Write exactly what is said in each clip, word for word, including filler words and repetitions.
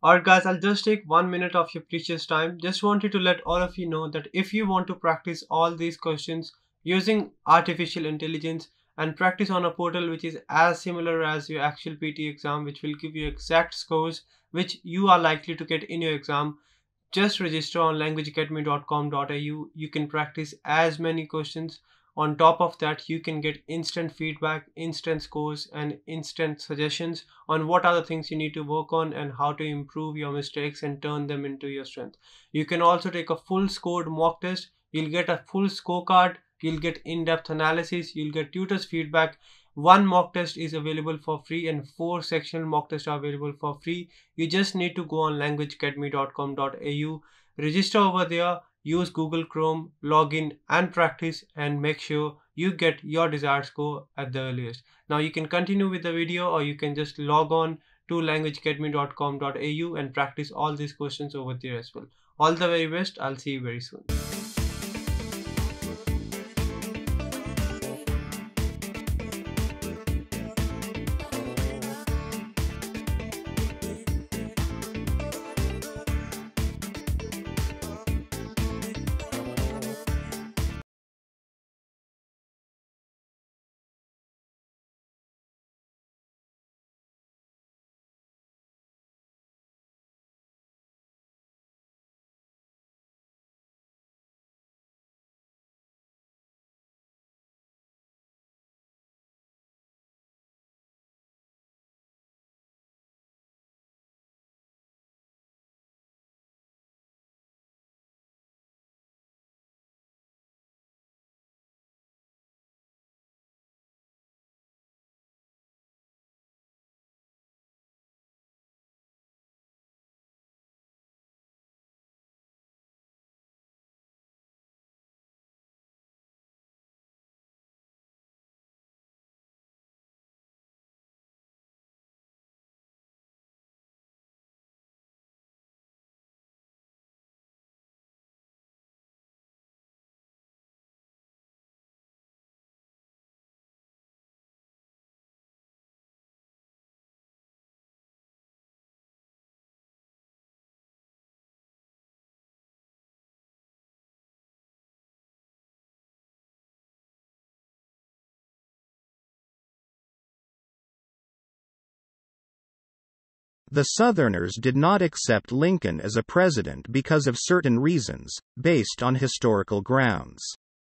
Alright guys, I'll just take one minute of your precious time. Just wanted to let all of you know that if you want to practice all these questions using artificial intelligence and practice on a portal which is as similar as your actual P T exam, which will give you exact scores which you are likely to get in your exam, just register on language academy dot com dot a u. You can practice as many questions. On top of that, you can get instant feedback, instant scores, and instant suggestions on what are the things you need to work on and how to improve your mistakes and turn them into your strength. You can also take a full scored mock test. You'll get a full scorecard. You'll get in-depth analysis. You'll get tutors feedback. One mock test is available for free and four sectional mock tests are available for free. You just need to go on language academy dot com dot a u, register over there, use Google Chrome, log in and practice, and make sure you get your desired score at the earliest. Now you can continue with the video, or you can just log on to language academy dot com dot a u and practice all these questions over there as well. All the very best. I'll see you very soon. The Southerners did not accept Lincoln as a president because of certain reasons, based on historical grounds.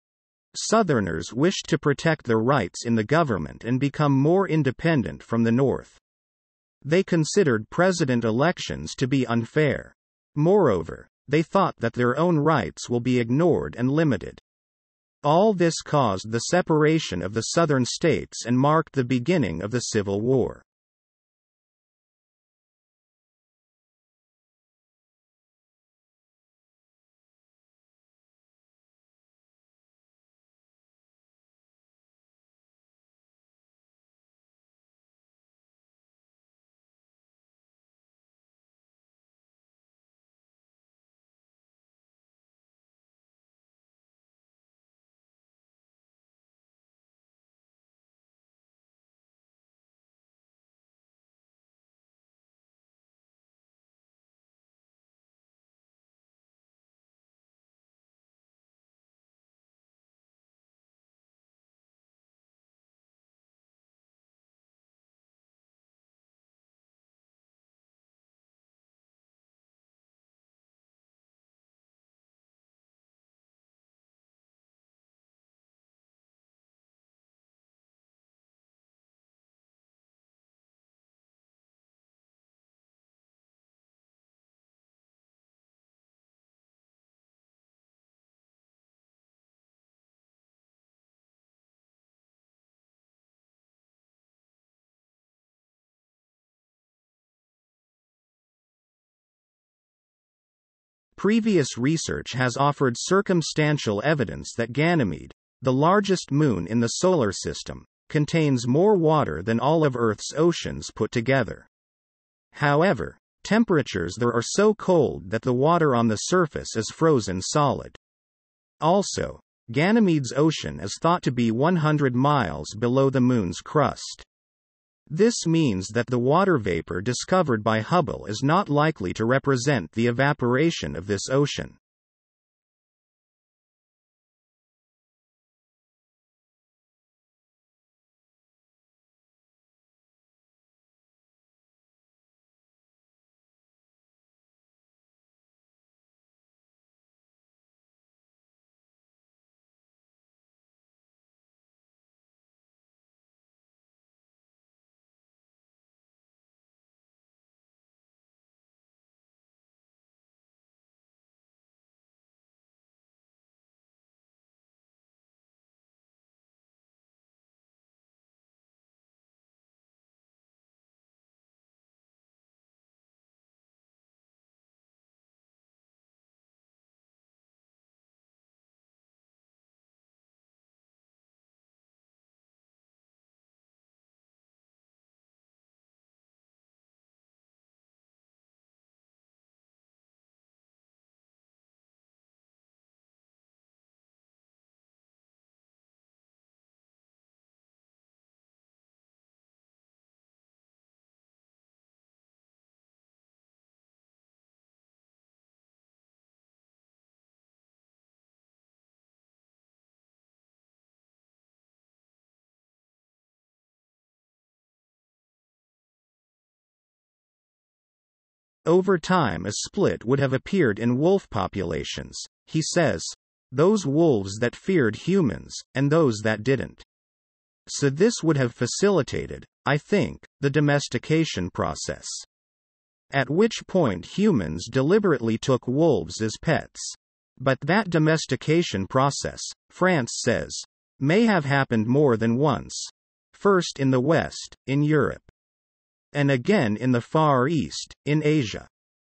Southerners wished to protect their rights in the government and become more independent from the North. They considered president elections to be unfair. Moreover, they thought that their own rights will be ignored and limited. All this caused the separation of the Southern states and marked the beginning of the Civil War. Previous research has offered circumstantial evidence that Ganymede, the largest moon in the solar system, contains more water than all of Earth's oceans put together. However, temperatures there are so cold that the water on the surface is frozen solid. Also, Ganymede's ocean is thought to be one hundred miles below the moon's crust. This means that the water vapor discovered by Hubble is not likely to represent the evaporation of this ocean. Over time, a split would have appeared in wolf populations, he says. Those wolves that feared humans, and those that didn't. So this would have facilitated, I think, the domestication process. At which point humans deliberately took wolves as pets. But that domestication process, France says, may have happened more than once. First in the West, in Europe. And again in the Far East, in Asia.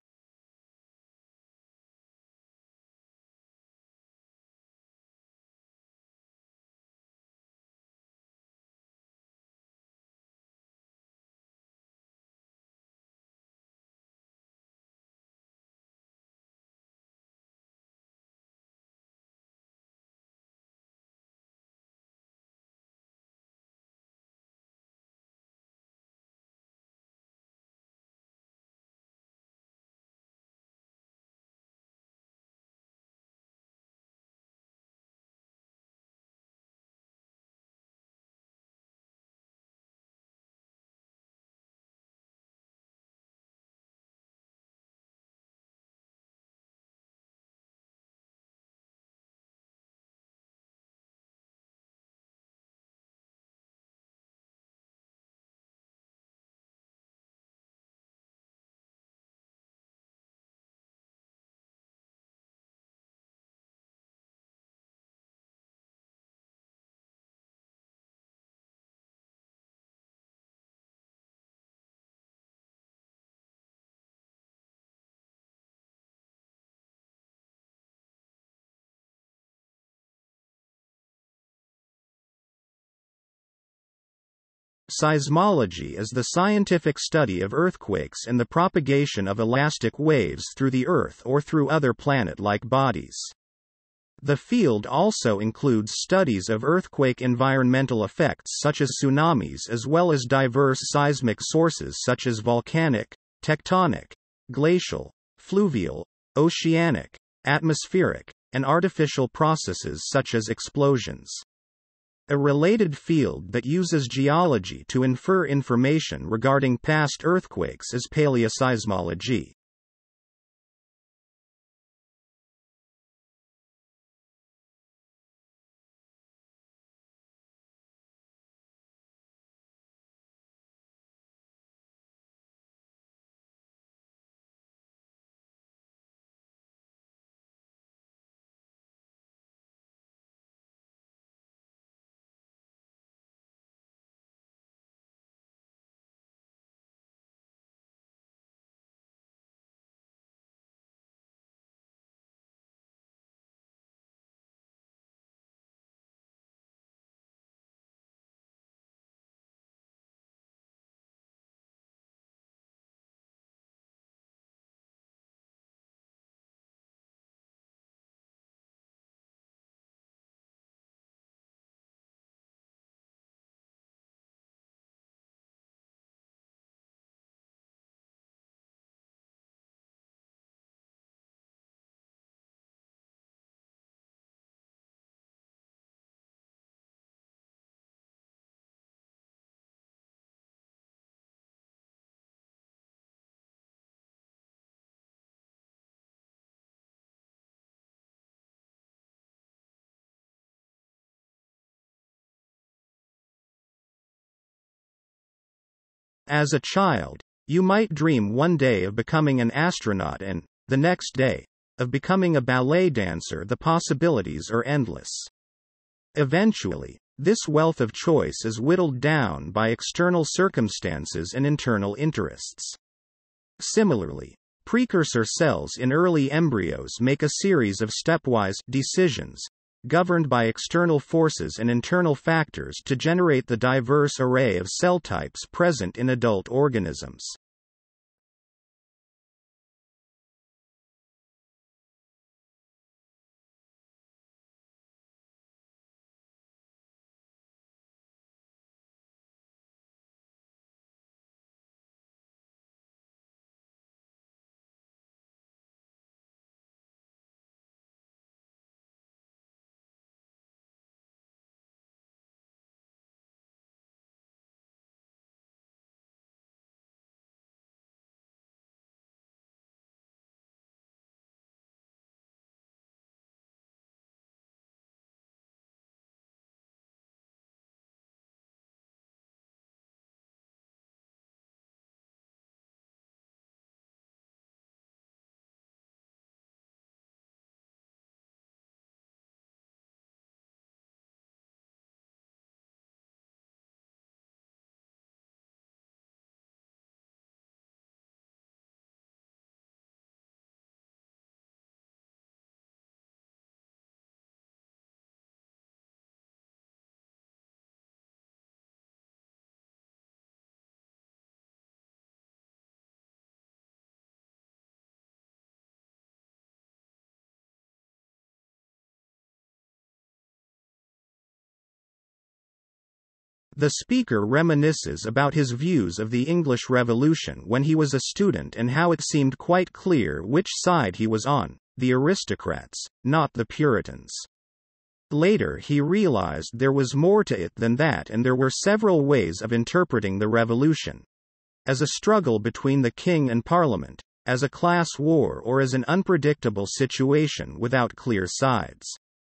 Seismology is the scientific study of earthquakes and the propagation of elastic waves through the Earth or through other planet-like bodies. The field also includes studies of earthquake environmental effects such as tsunamis as well as diverse seismic sources such as volcanic, tectonic, glacial, fluvial, oceanic, atmospheric, and artificial processes such as explosions. A related field that uses geology to infer information regarding past earthquakes is paleoseismology. As a child, you might dream one day of becoming an astronaut and, the next day, of becoming a ballet dancer. The possibilities are endless. Eventually, this wealth of choice is whittled down by external circumstances and internal interests. Similarly, precursor cells in early embryos make a series of stepwise decisions, governed by external forces and internal factors to generate the diverse array of cell types present in adult organisms. The speaker reminisces about his views of the English Revolution when he was a student and how it seemed quite clear which side he was on, the aristocrats, not the Puritans. Later he realized there was more to it than that, and there were several ways of interpreting the revolution. As a struggle between the king and parliament, as a class war, or as an unpredictable situation without clear sides.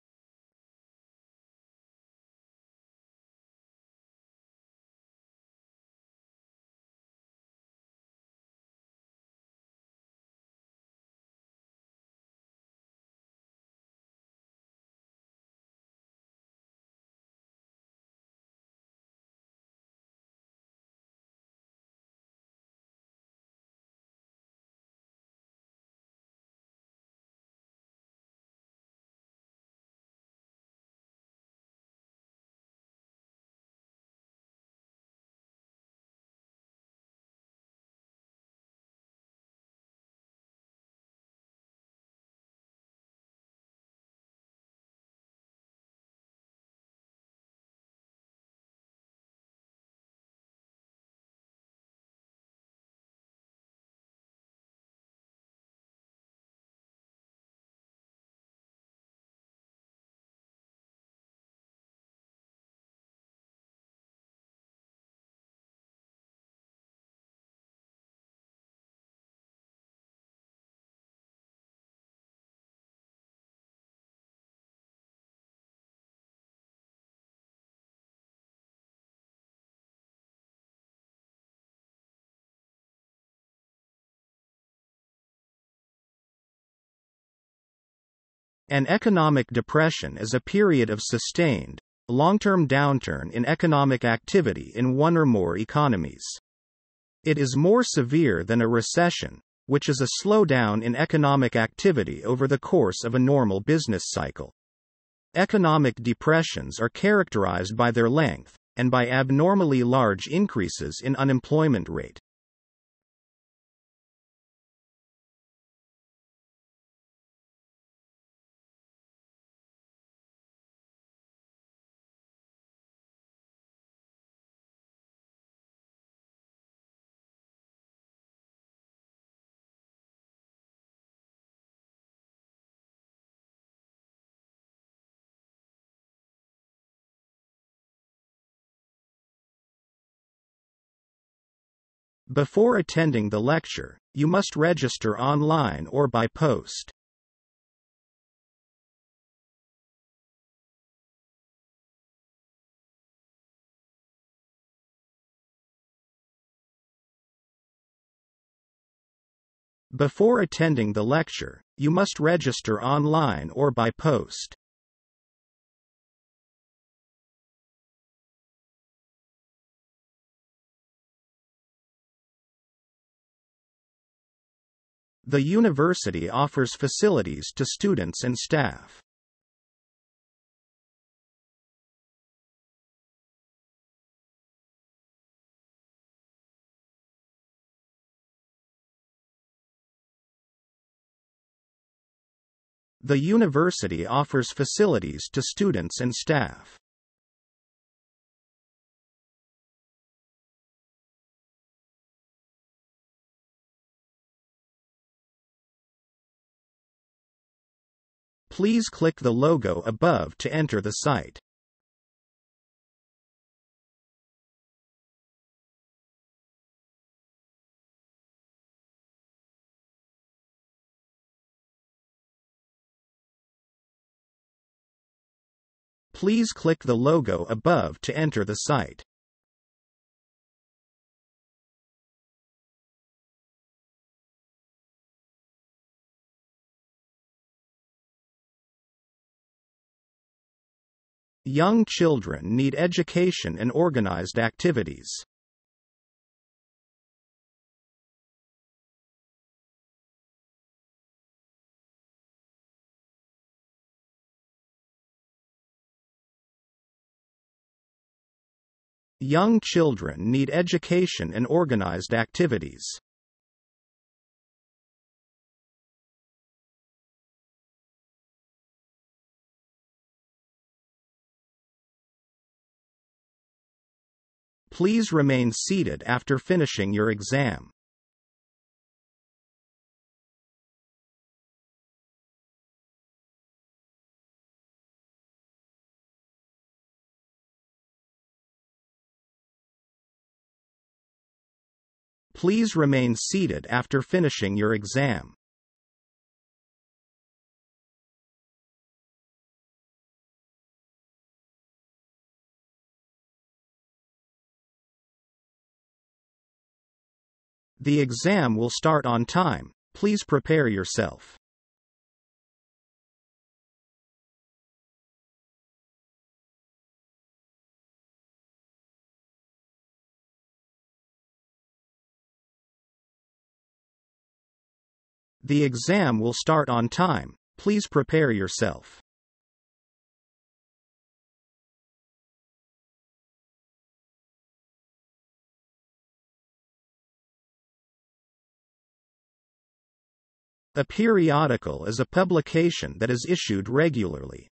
An economic depression is a period of sustained, long-term downturn in economic activity in one or more economies. It is more severe than a recession, which is a slowdown in economic activity over the course of a normal business cycle. Economic depressions are characterized by their length, and by abnormally large increases in unemployment rate. Before attending the lecture, you must register online or by post. Before attending the lecture, you must register online or by post. The university offers facilities to students and staff. The university offers facilities to students and staff. Please click the logo above to enter the site. Please click the logo above to enter the site. Young children need education and organized activities. Young children need education and organized activities. Please remain seated after finishing your exam. Please remain seated after finishing your exam. The exam will start on time. Please prepare yourself. The exam will start on time. Please prepare yourself. A periodical is a publication that is issued regularly.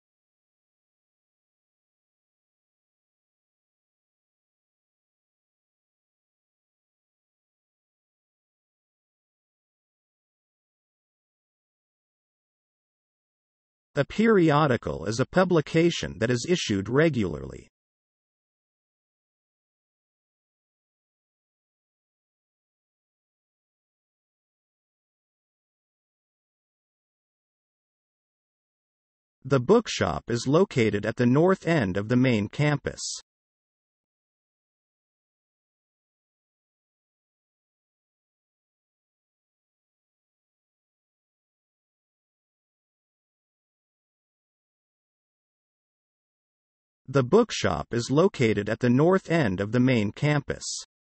A periodical is a publication that is issued regularly. The bookshop is located at the north end of the main campus. The bookshop is located at the north end of the main campus.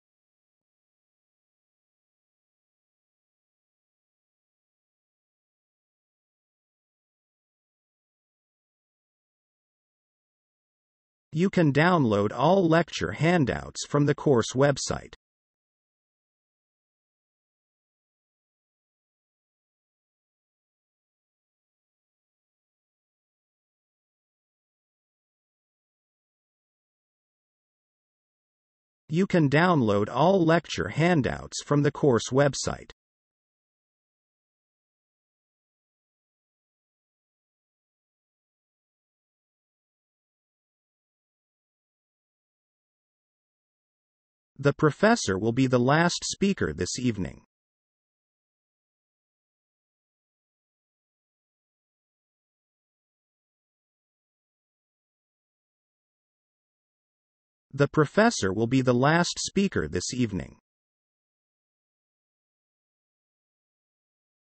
You can download all lecture handouts from the course website. You can download all lecture handouts from the course website. The professor will be the last speaker this evening. The professor will be the last speaker this evening.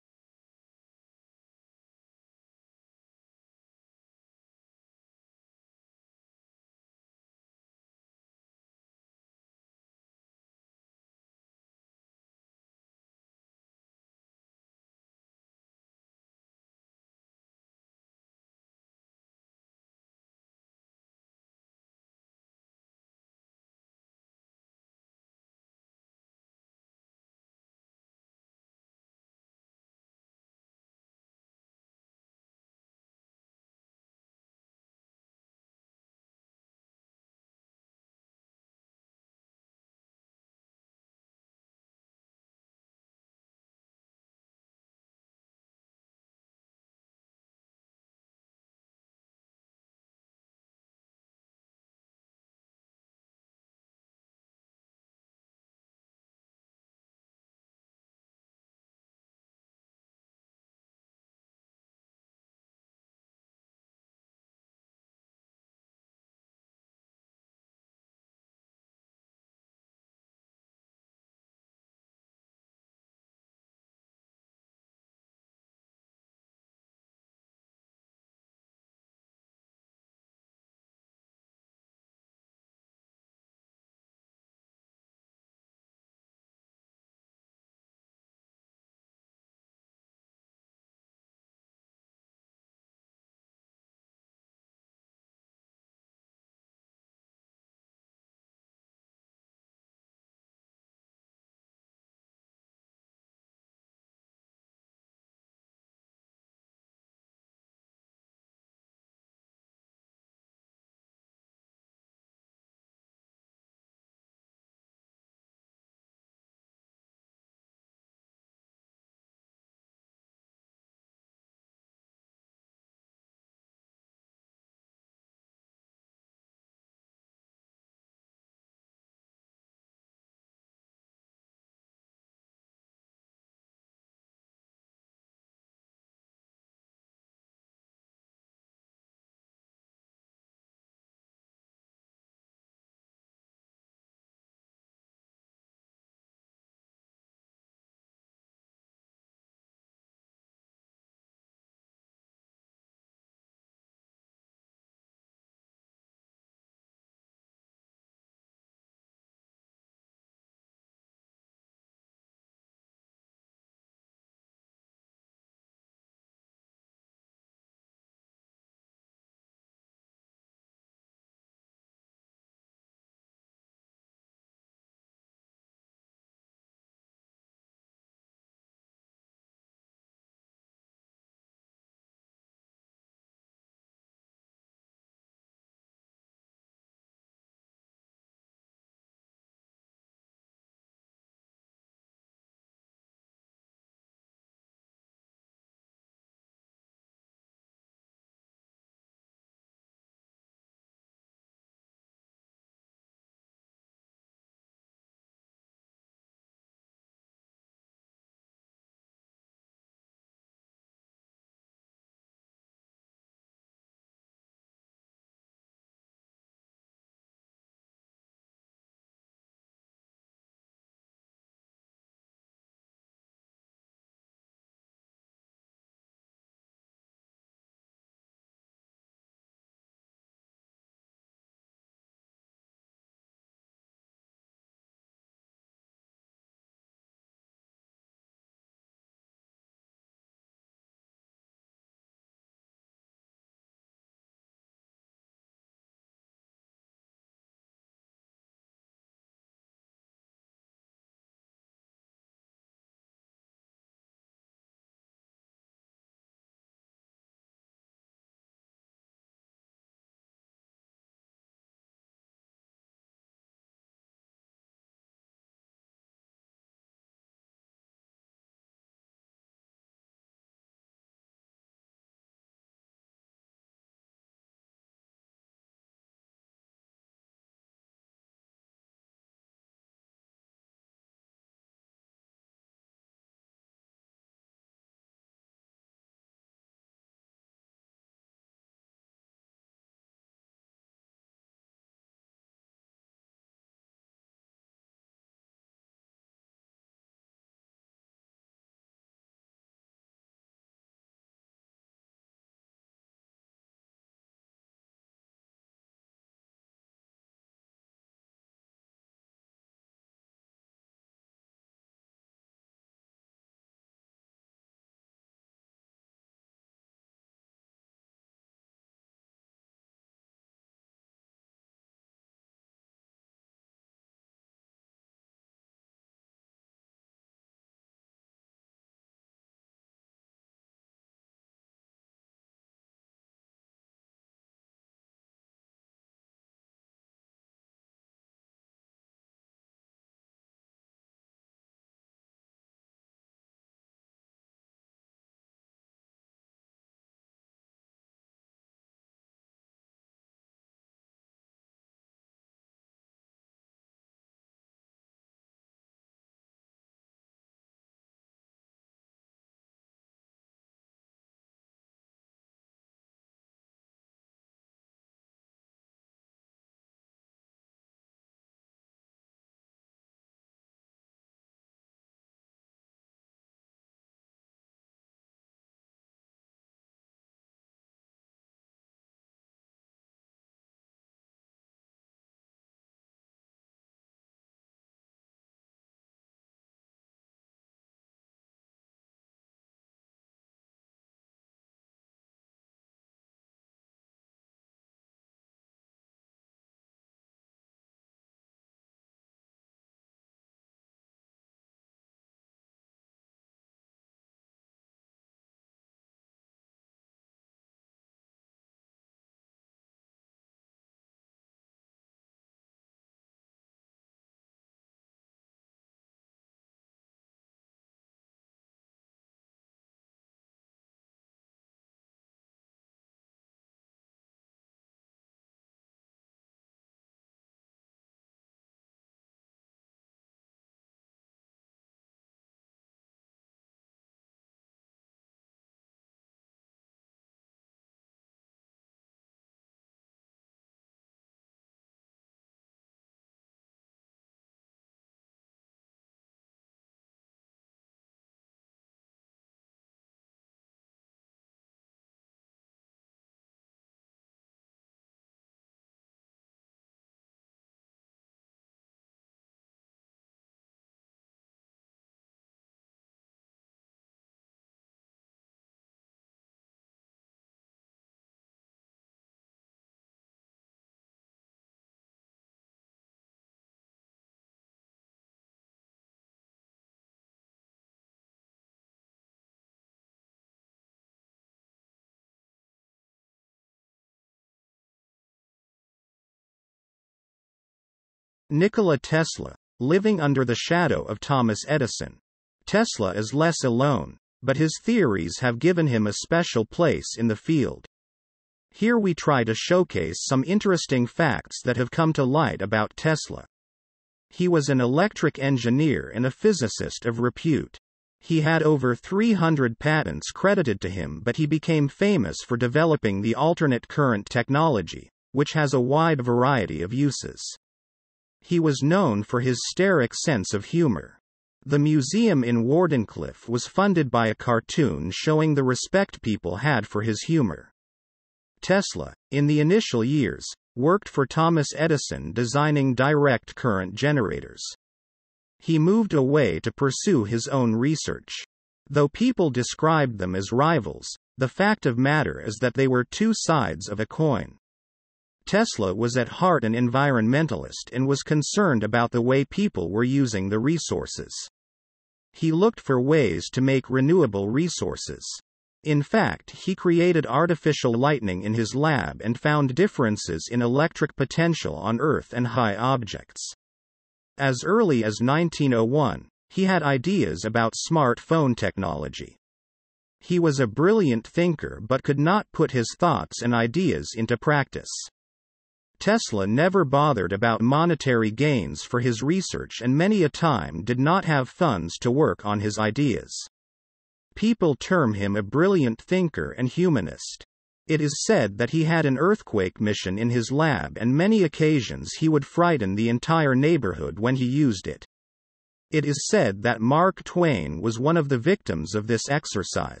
Nikola Tesla, living under the shadow of Thomas Edison. Tesla is less alone, but his theories have given him a special place in the field. Here we try to showcase some interesting facts that have come to light about Tesla. He was an electric engineer and a physicist of repute. He had over three hundred patents credited to him, but he became famous for developing the alternate current technology, which has a wide variety of uses. He was known for his hysteric sense of humor. The museum in Wardenclyffe was funded by a cartoon showing the respect people had for his humor. Tesla, in the initial years, worked for Thomas Edison designing direct current generators. He moved away to pursue his own research. Though people described them as rivals, the fact of matter is that they were two sides of a coin. Tesla was at heart an environmentalist and was concerned about the way people were using the resources. He looked for ways to make renewable resources. In fact, he created artificial lightning in his lab and found differences in electric potential on Earth and high objects. As early as nineteen oh one, he had ideas about smartphone technology. He was a brilliant thinker but could not put his thoughts and ideas into practice. Tesla never bothered about monetary gains for his research and many a time did not have funds to work on his ideas. People term him a brilliant thinker and humanist. It is said that he had an earthquake mission in his lab and many occasions he would frighten the entire neighborhood when he used it. It is said that Mark Twain was one of the victims of this exercise.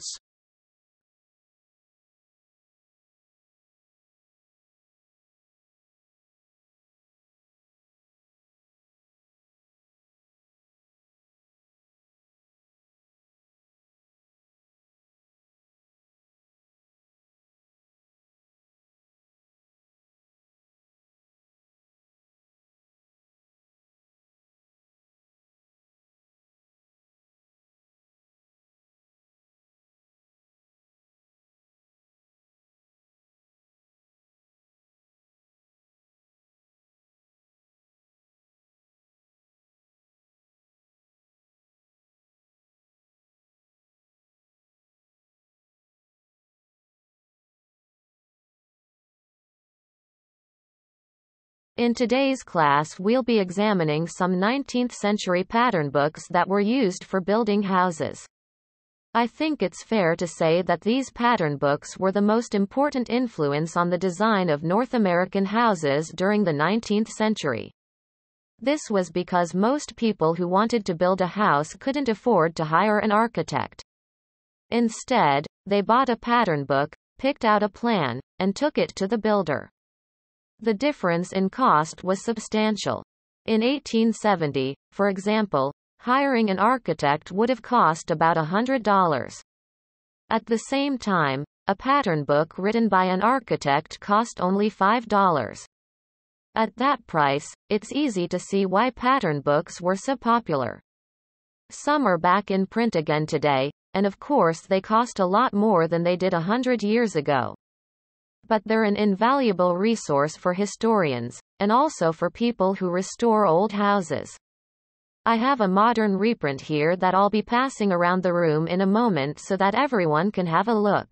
In today's class we'll be examining some nineteenth century pattern books that were used for building houses. I think it's fair to say that these pattern books were the most important influence on the design of North American houses during the nineteenth century. This was because most people who wanted to build a house couldn't afford to hire an architect. Instead, they bought a pattern book, picked out a plan, and took it to the builder. The difference in cost was substantial. In eighteen seventy, for example, hiring an architect would have cost about one hundred dollars. At the same time, a pattern book written by an architect cost only five dollars. At that price, it's easy to see why pattern books were so popular. Some are back in print again today, and of course they cost a lot more than they did a hundred years ago. But they're an invaluable resource for historians, and also for people who restore old houses. I have a modern reprint here that I'll be passing around the room in a moment so that everyone can have a look.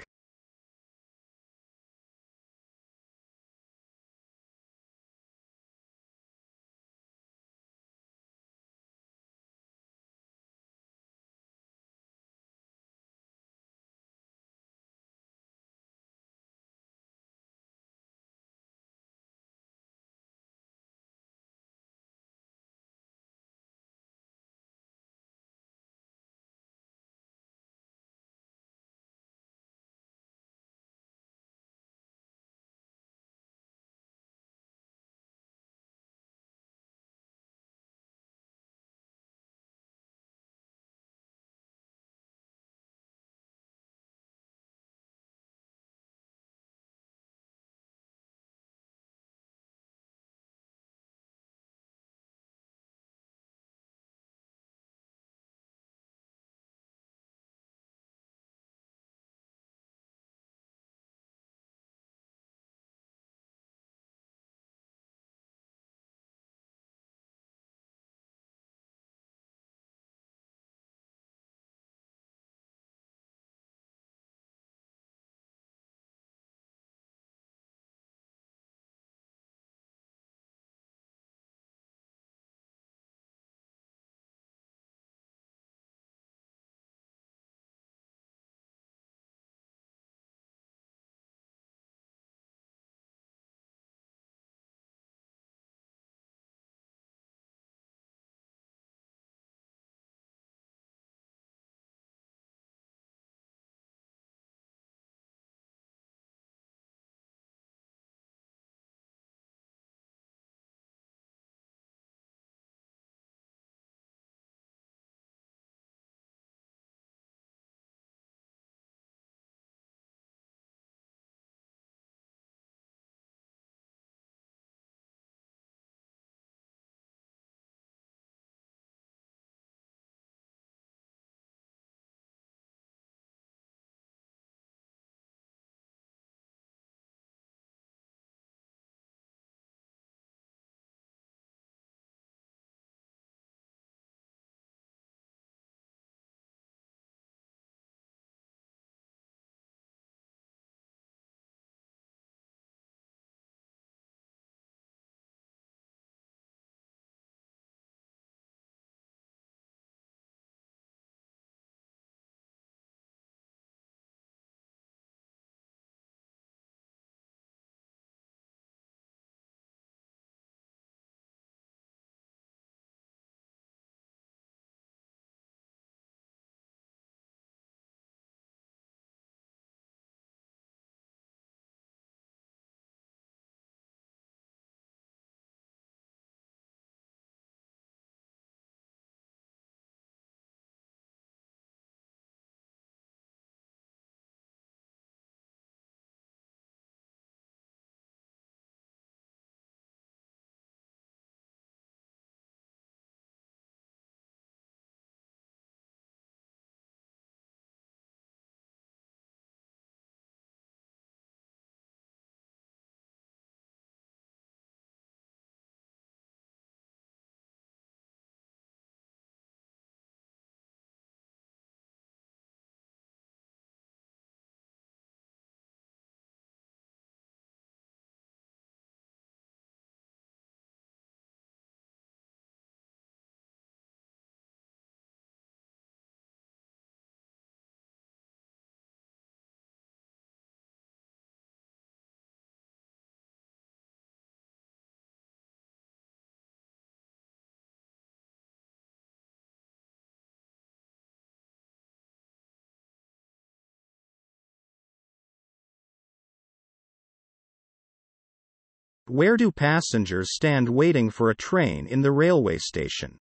Where do passengers stand waiting for a train in the railway station?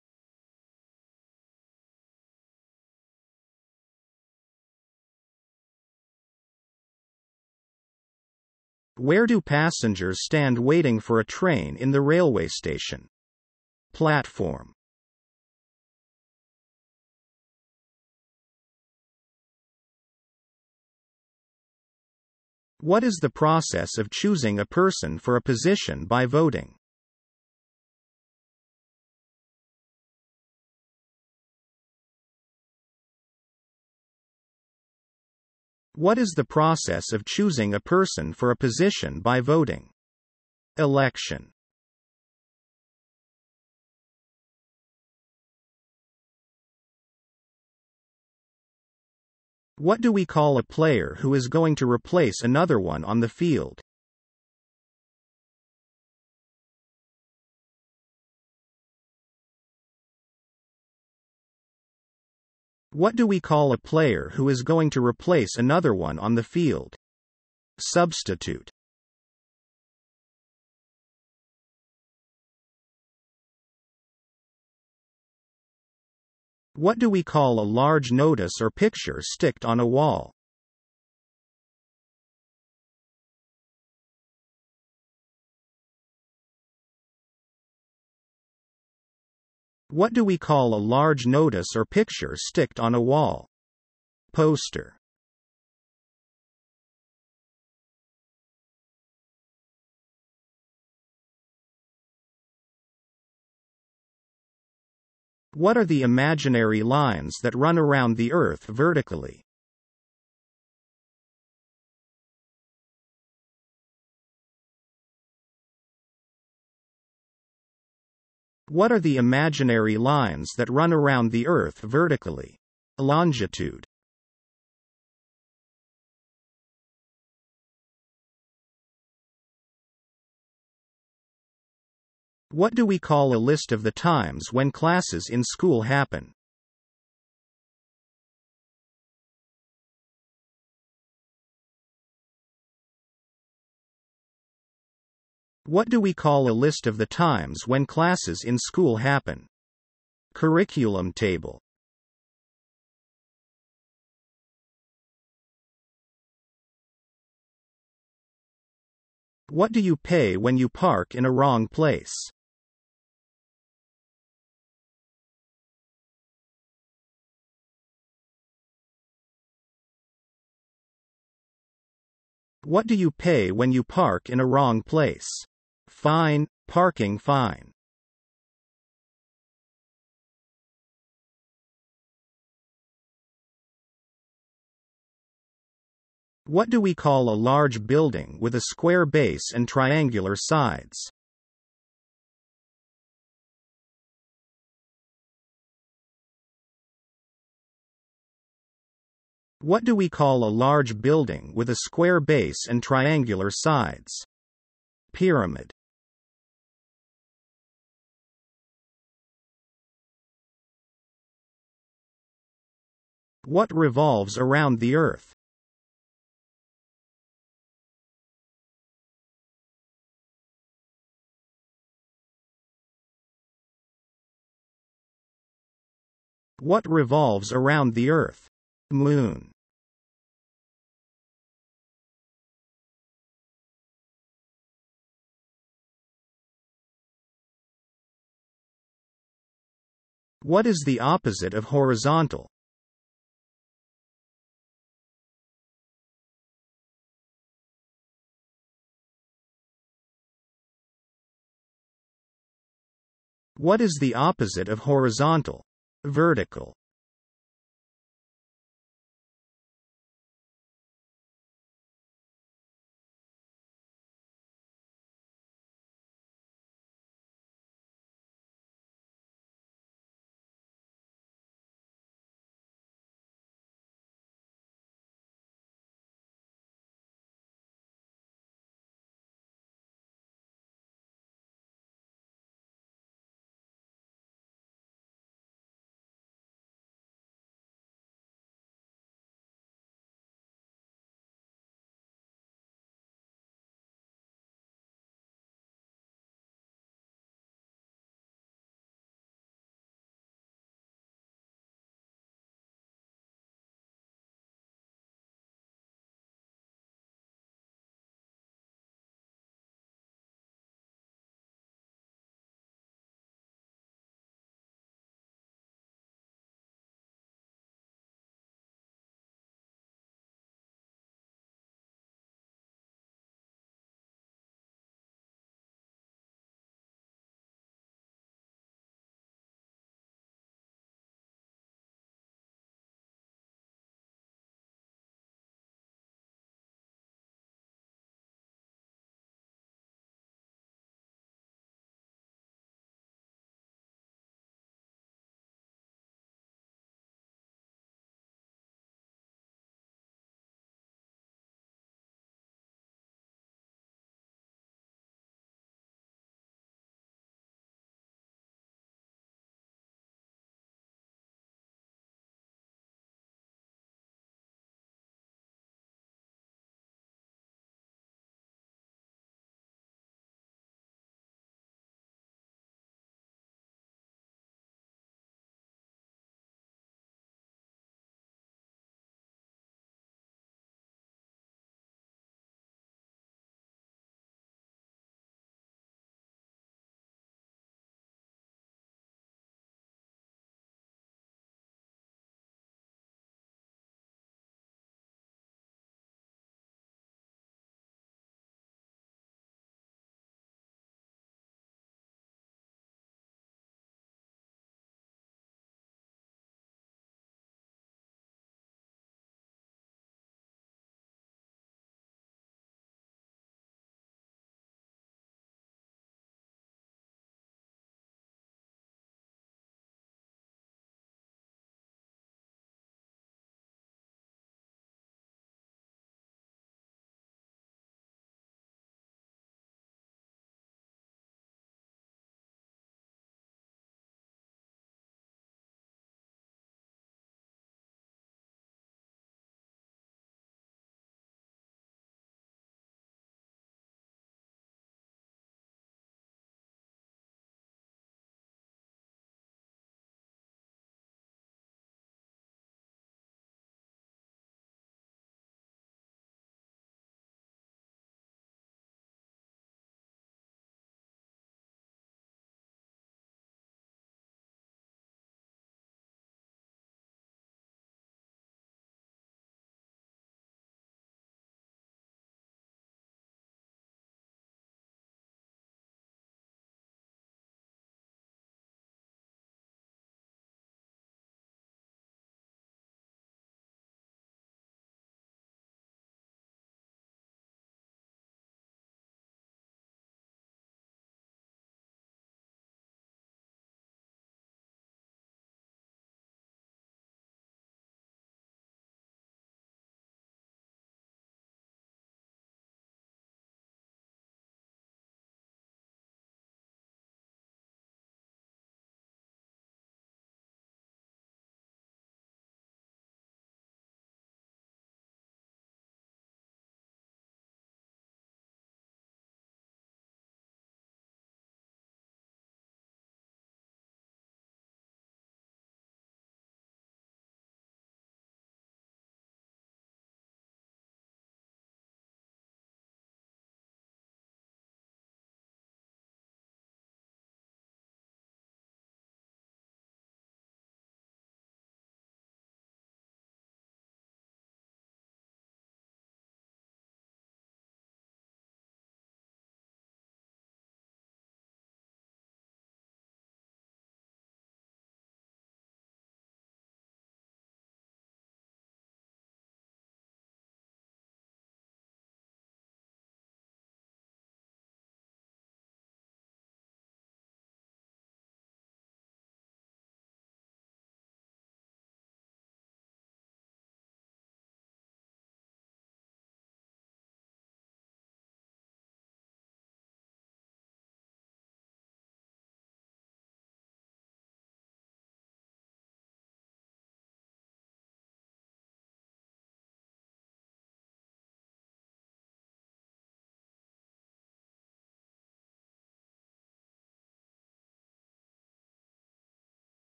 Where do passengers stand waiting for a train in the railway station? Platform. What is the process of choosing a person for a position by voting? What is the process of choosing a person for a position by voting? Election. What do we call a player who is going to replace another one on the field? What do we call a player who is going to replace another one on the field? Substitute. What do we call a large notice or picture sticked on a wall? What do we call a large notice or picture sticked on a wall? Poster. What are the imaginary lines that run around the Earth vertically? What are the imaginary lines that run around the Earth vertically? Longitude. What do we call a list of the times when classes in school happen? What do we call a list of the times when classes in school happen? Curriculum table. What do you pay when you park in a wrong place? What do you pay when you park in a wrong place? Fine, parking fine. What do we call a large building with a square base and triangular sides? What do we call a large building with a square base and triangular sides? Pyramid. What revolves around the Earth? What revolves around the Earth? Moon. What is the opposite of horizontal? What is the opposite of horizontal? Vertical.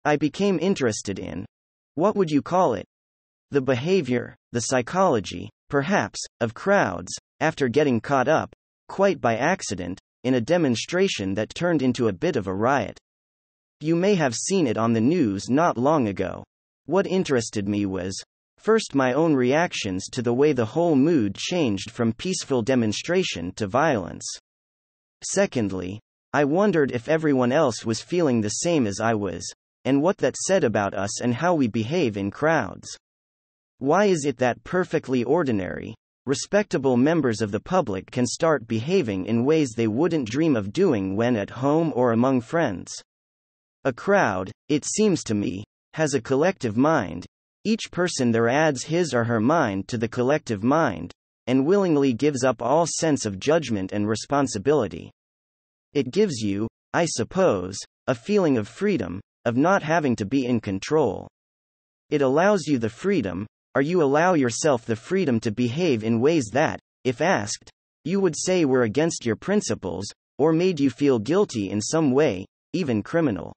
I became interested in, what would you call it? The behavior, the psychology, perhaps, of crowds, after getting caught up, quite by accident, in a demonstration that turned into a bit of a riot. You may have seen it on the news not long ago. What interested me was, first, my own reactions to the way the whole mood changed from peaceful demonstration to violence. Secondly, I wondered if everyone else was feeling the same as I was, and what that said about us and how we behave in crowds. Why is it that perfectly ordinary, respectable members of the public can start behaving in ways they wouldn't dream of doing when at home or among friends? A crowd, it seems to me, has a collective mind. Each person there adds his or her mind to the collective mind, and willingly gives up all sense of judgment and responsibility. It gives you, I suppose, a feeling of freedom, of not having to be in control. It allows you the freedom, or you allow yourself the freedom to behave in ways that, if asked, you would say were against your principles, or made you feel guilty in some way, even criminal.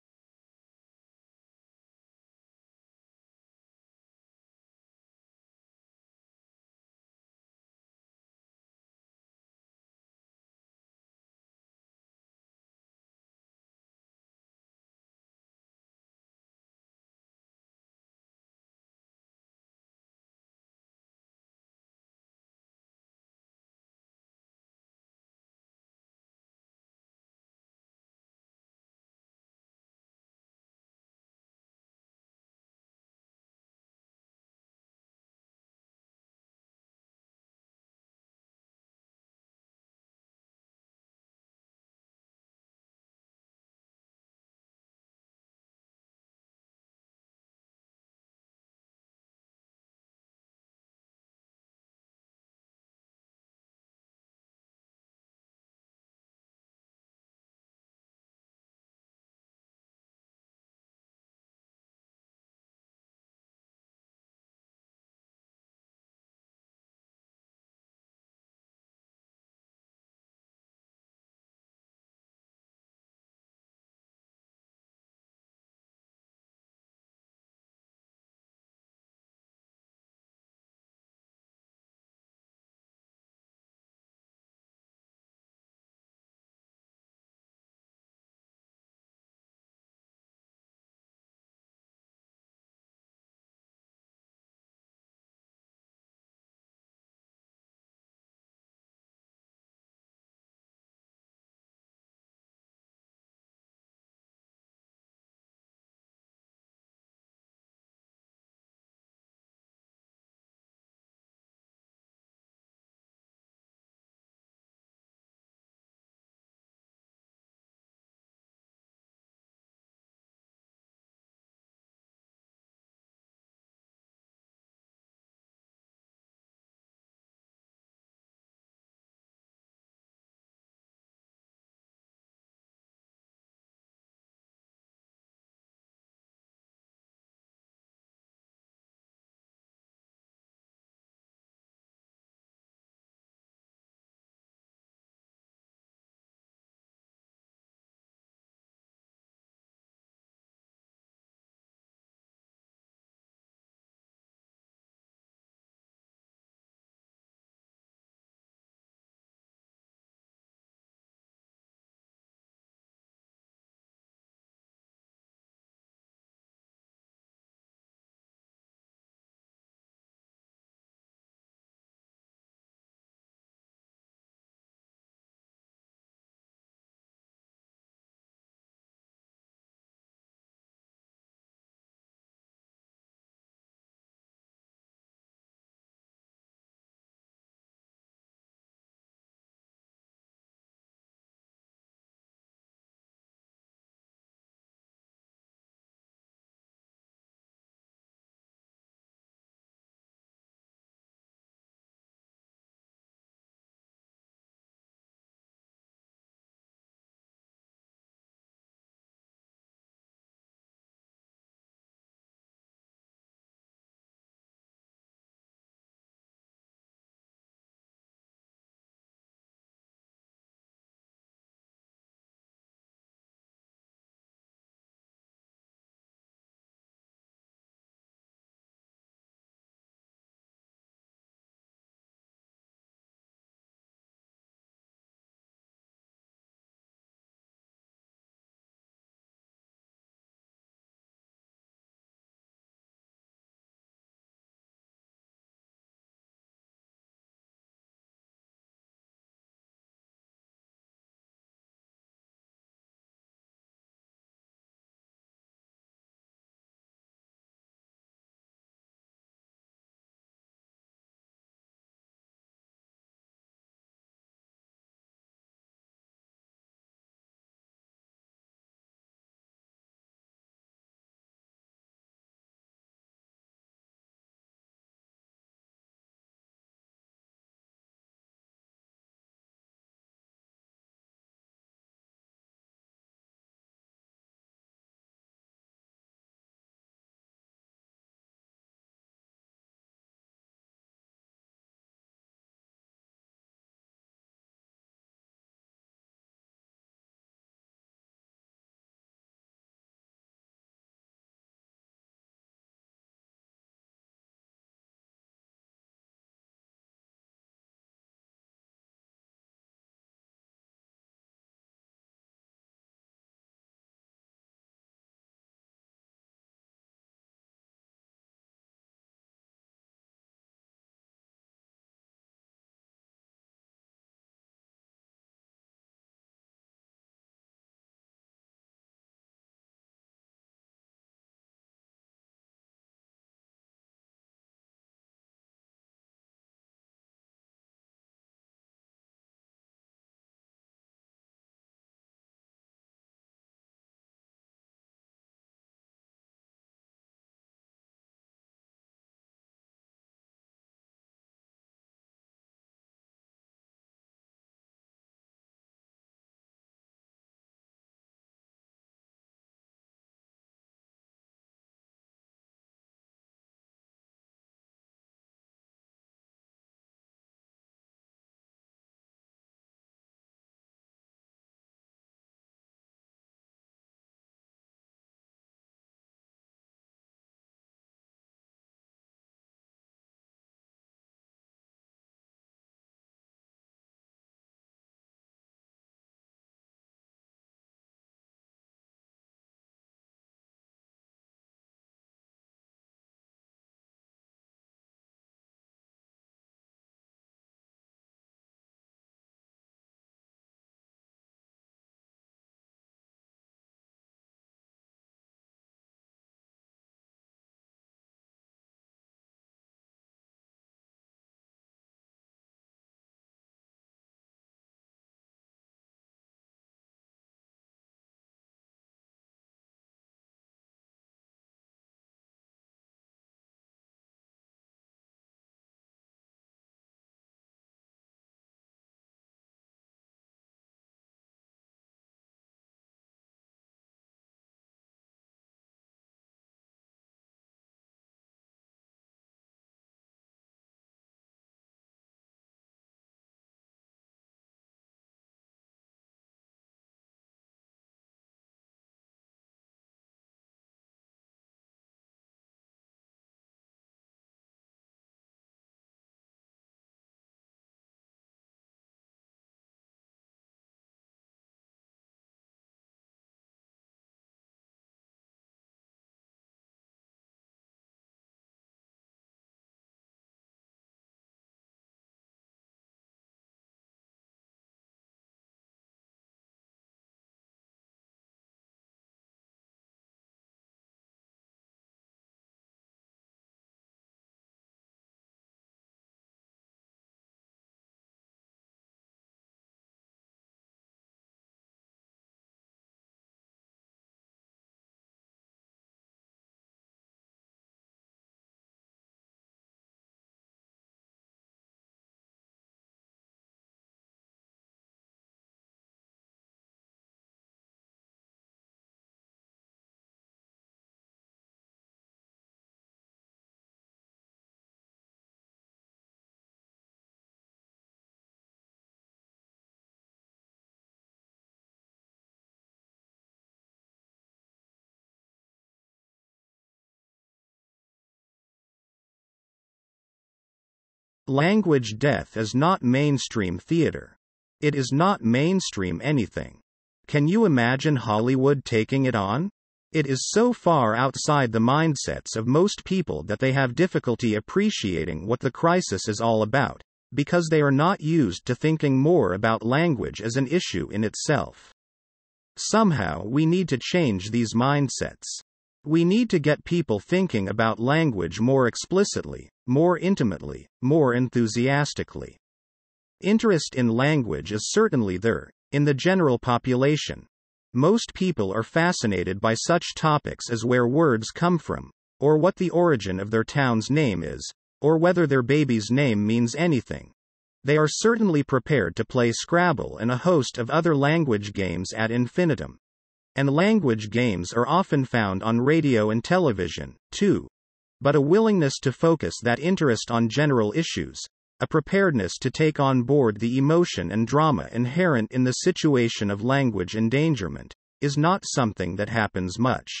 Language death is not mainstream theater. It is not mainstream anything. Can you imagine Hollywood taking it on? It is so far outside the mindsets of most people that they have difficulty appreciating what the crisis is all about, because they are not used to thinking more about language as an issue in itself. Somehow we need to change these mindsets. We need to get people thinking about language more explicitly, more intimately, more enthusiastically. Interest in language is certainly there, in the general population. Most people are fascinated by such topics as where words come from, or what the origin of their town's name is, or whether their baby's name means anything. They are certainly prepared to play Scrabble and a host of other language games ad infinitum. And language games are often found on radio and television, too. But a willingness to focus that interest on general issues, a preparedness to take on board the emotion and drama inherent in the situation of language endangerment, is not something that happens much.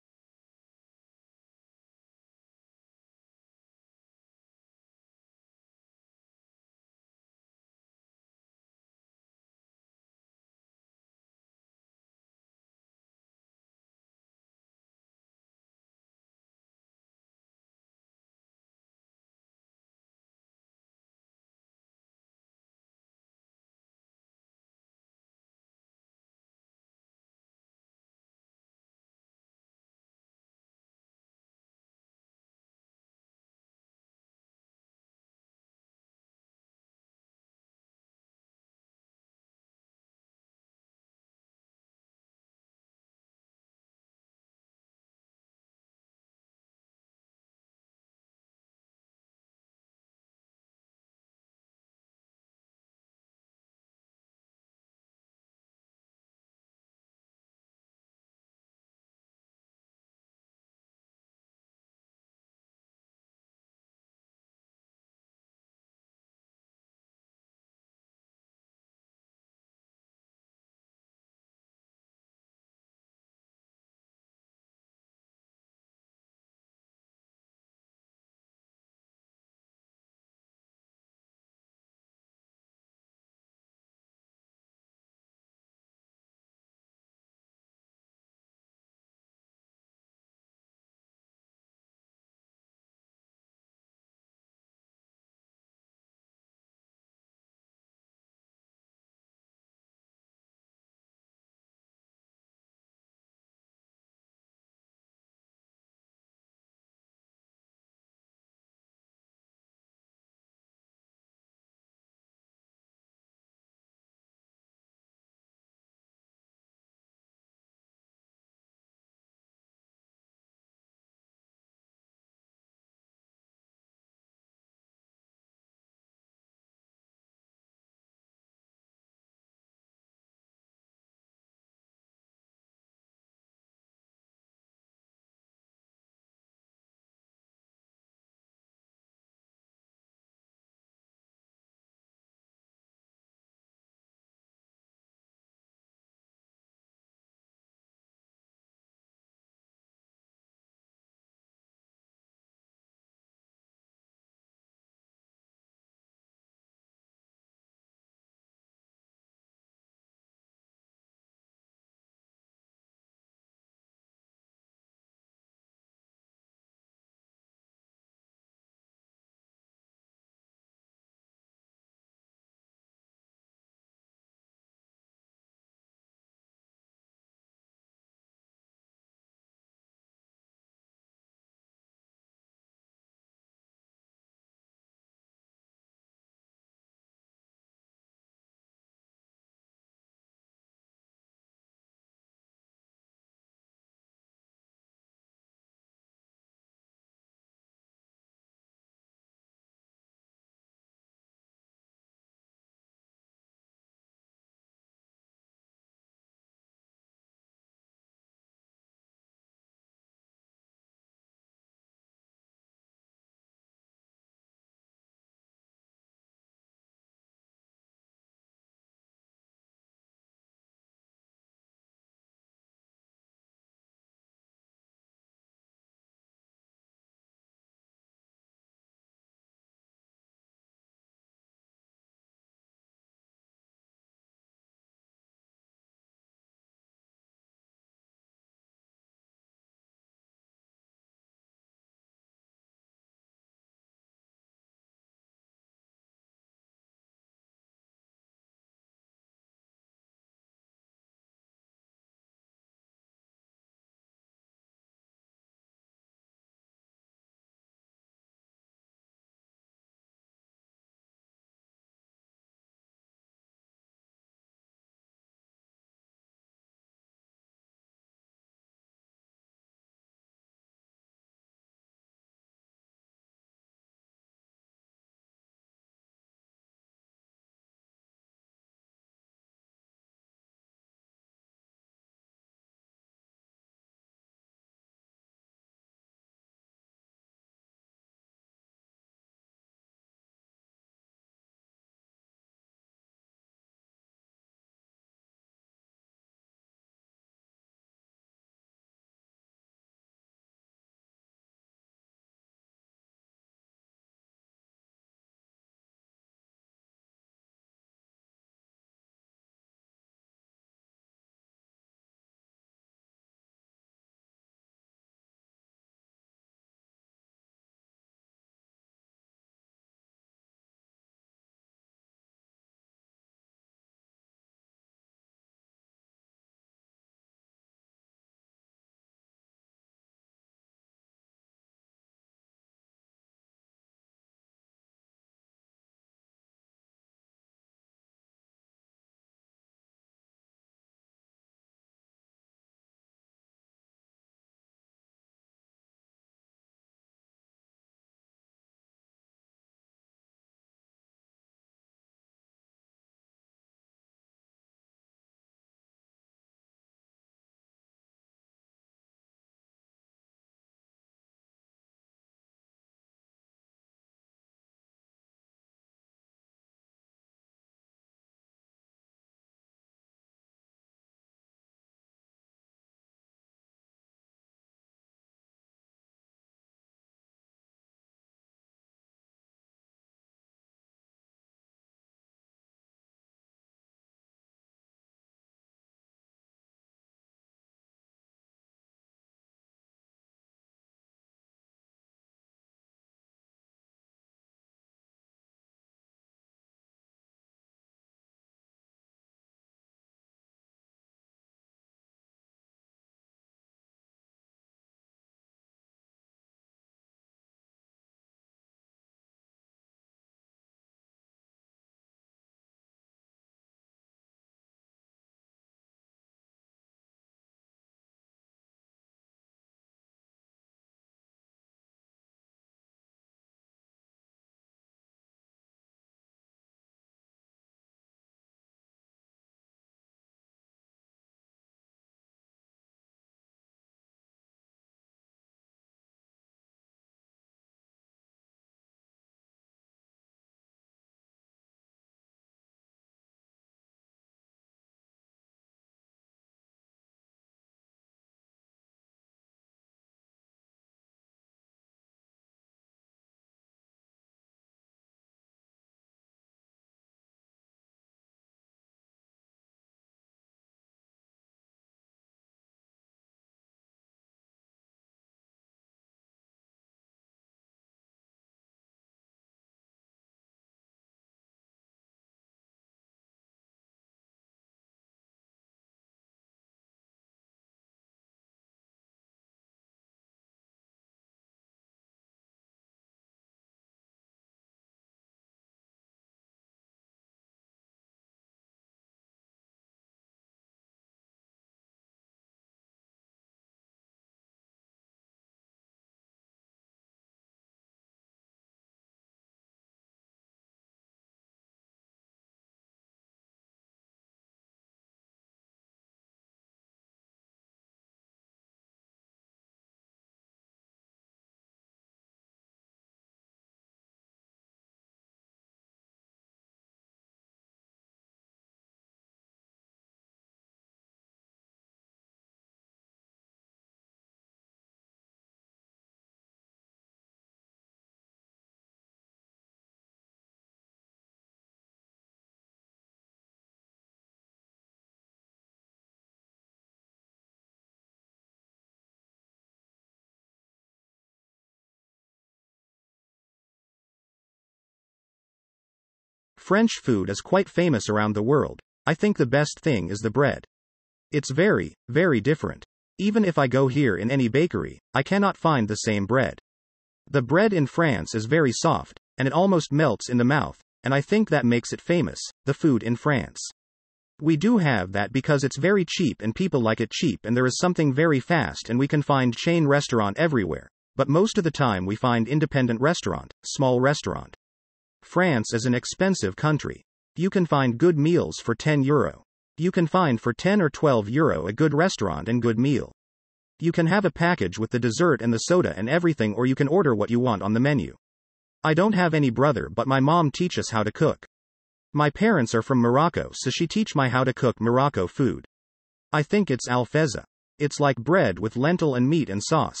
French food is quite famous around the world. I think the best thing is the bread. It's very, very different. Even if I go here in any bakery, I cannot find the same bread. The bread in France is very soft, and it almost melts in the mouth, and I think that makes it famous, the food in France. We do have that because it's very cheap and people like it cheap, and there is something very fast, and we can find chain restaurant everywhere, but most of the time we find independent restaurant, small restaurant. France is an expensive country. You can find good meals for ten euro. You can find for ten or twelve euro a good restaurant and good meal. You can have a package with the dessert and the soda and everything, or you can order what you want on the menu. I don't have any brother, but my mom teaches how to cook. My parents are from Morocco, so she teach me how to cook Morocco food. I think it's alfeza. It's like bread with lentil and meat and sauce.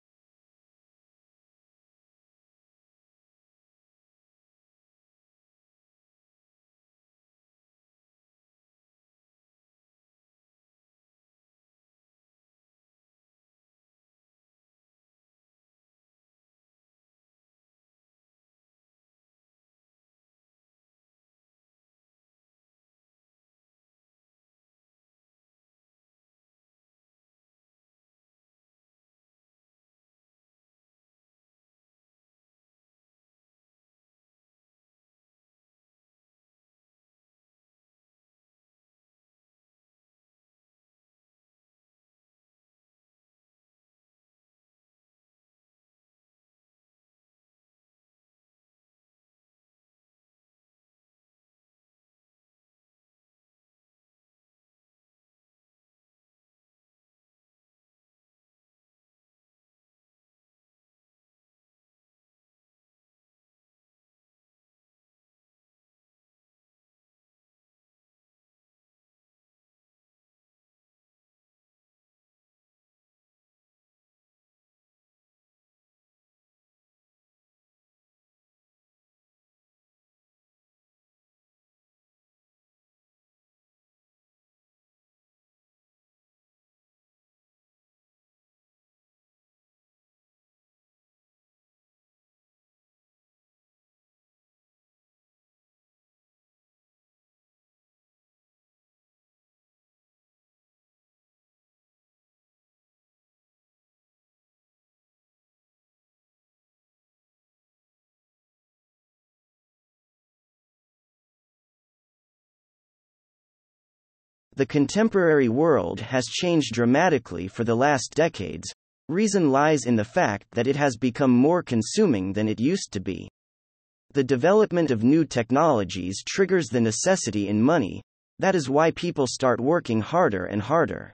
The contemporary world has changed dramatically for the last decades. Reason lies in the fact that it has become more consuming than it used to be. The development of new technologies triggers the necessity in money. That is why people start working harder and harder.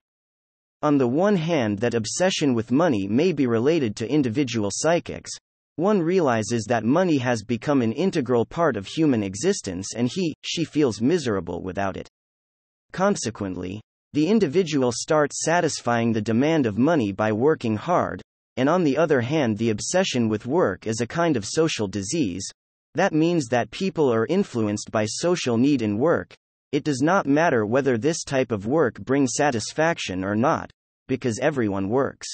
On the one hand, that obsession with money may be related to individual psychics. One realizes that money has become an integral part of human existence and he, she feels miserable without it. Consequently, the individual starts satisfying the demand of money by working hard, and on the other hand, the obsession with work is a kind of social disease. That means that people are influenced by social need in work. It does not matter whether this type of work brings satisfaction or not, because everyone works.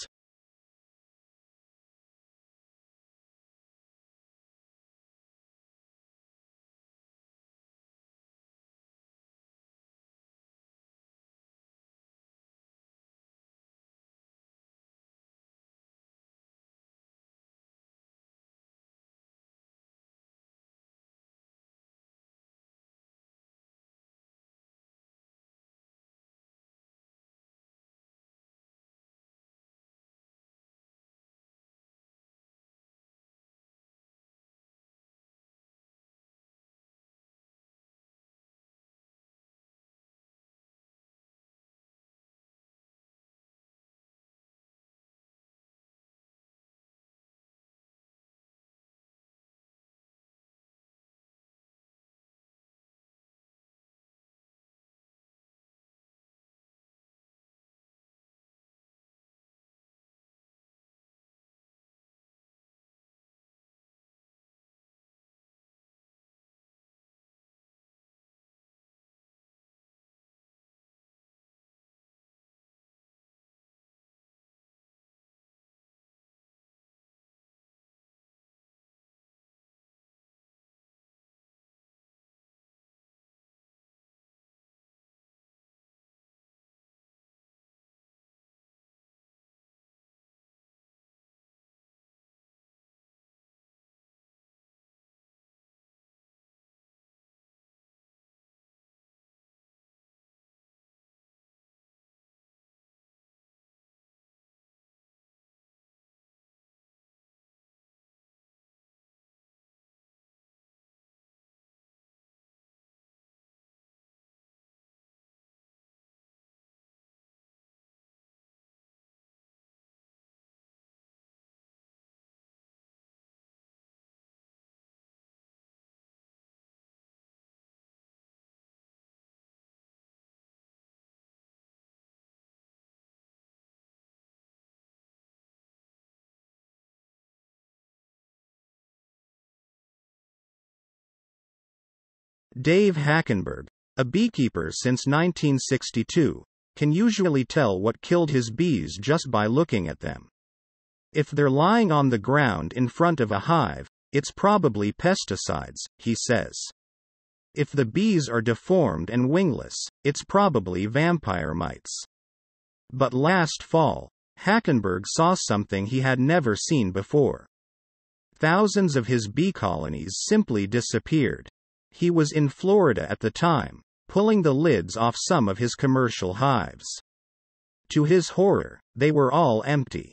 Dave Hackenberg, a beekeeper since nineteen sixty-two, can usually tell what killed his bees just by looking at them. If they're lying on the ground in front of a hive, it's probably pesticides, he says. If the bees are deformed and wingless, it's probably vampire mites. But last fall, Hackenberg saw something he had never seen before. Thousands of his bee colonies simply disappeared. He was in Florida at the time, pulling the lids off some of his commercial hives. To his horror, they were all empty.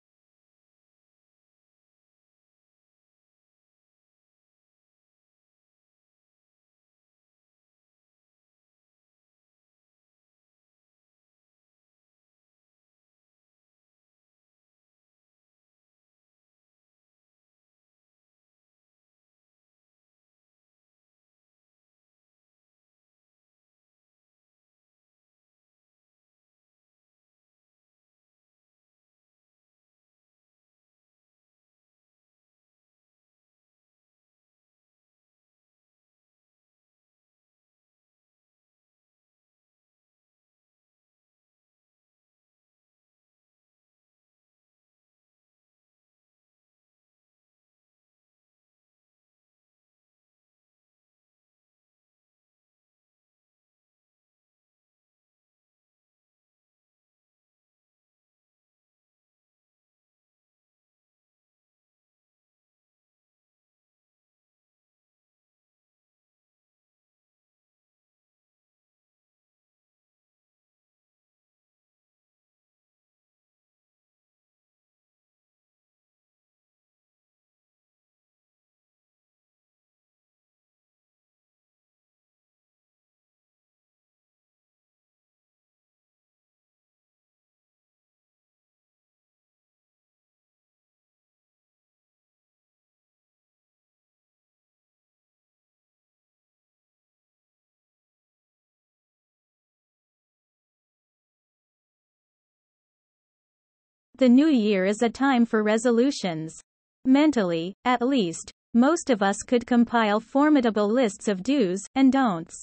The new year is a time for resolutions. Mentally, at least, most of us could compile formidable lists of do's and don'ts.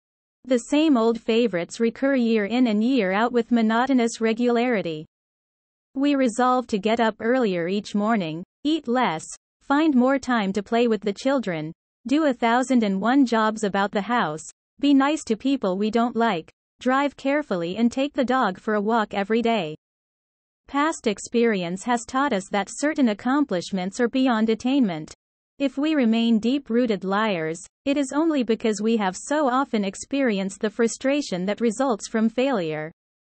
The same old favorites recur year in and year out with monotonous regularity. We resolve to get up earlier each morning, eat less, find more time to play with the children, do a thousand and one jobs about the house, be nice to people we don't like, drive carefully and take the dog for a walk every day. Past experience has taught us that certain accomplishments are beyond attainment. If we remain deep-rooted liars, it is only because we have so often experienced the frustration that results from failure.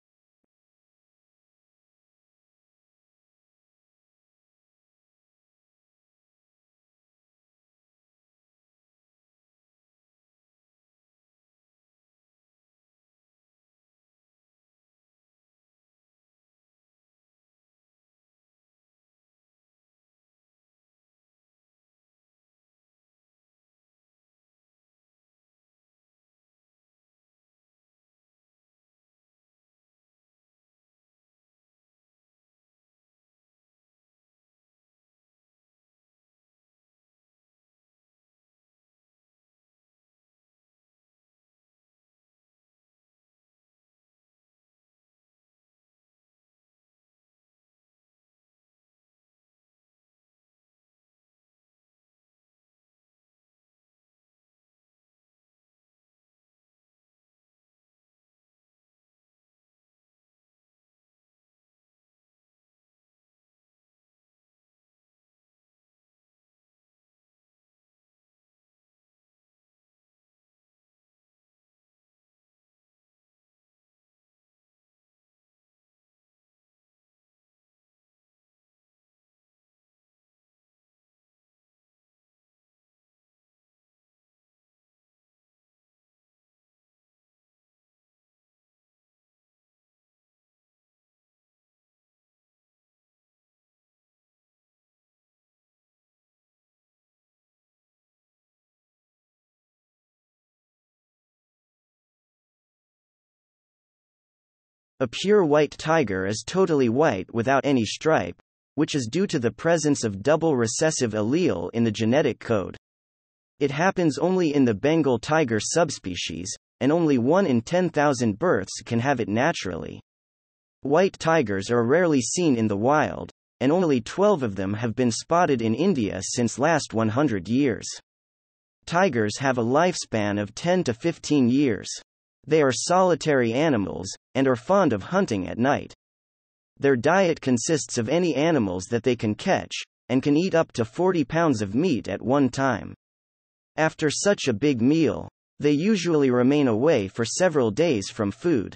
A pure white tiger is totally white without any stripe, which is due to the presence of double recessive allele in the genetic code. It happens only in the Bengal tiger subspecies, and only one in ten thousand births can have it naturally. White tigers are rarely seen in the wild, and only twelve of them have been spotted in India since last one hundred years. Tigers have a lifespan of ten to fifteen years. They are solitary animals, and are fond of hunting at night. Their diet consists of any animals that they can catch, and can eat up to forty pounds of meat at one time. After such a big meal, they usually remain away for several days from food.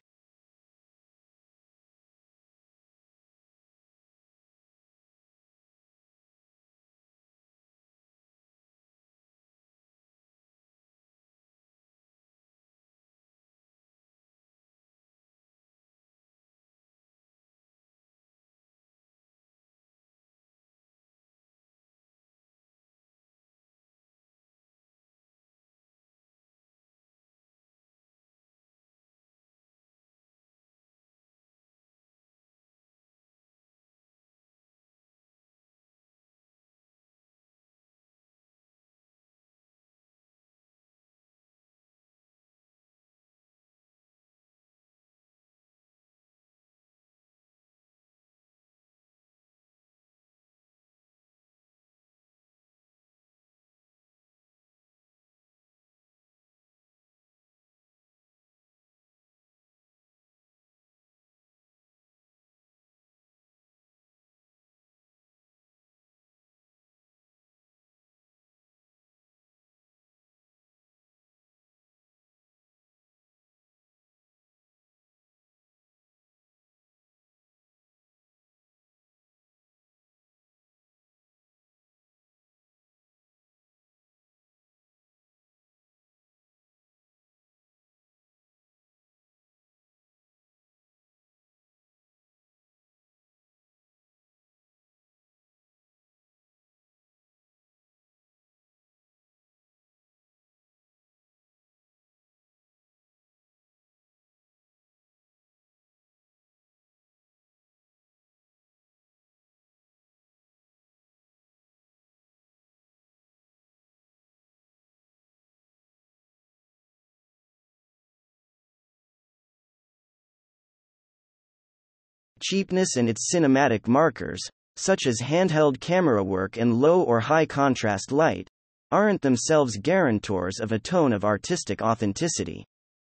Cheapness and its cinematic markers, such as handheld camera work and low or high contrast light, aren't themselves guarantors of a tone of artistic authenticity.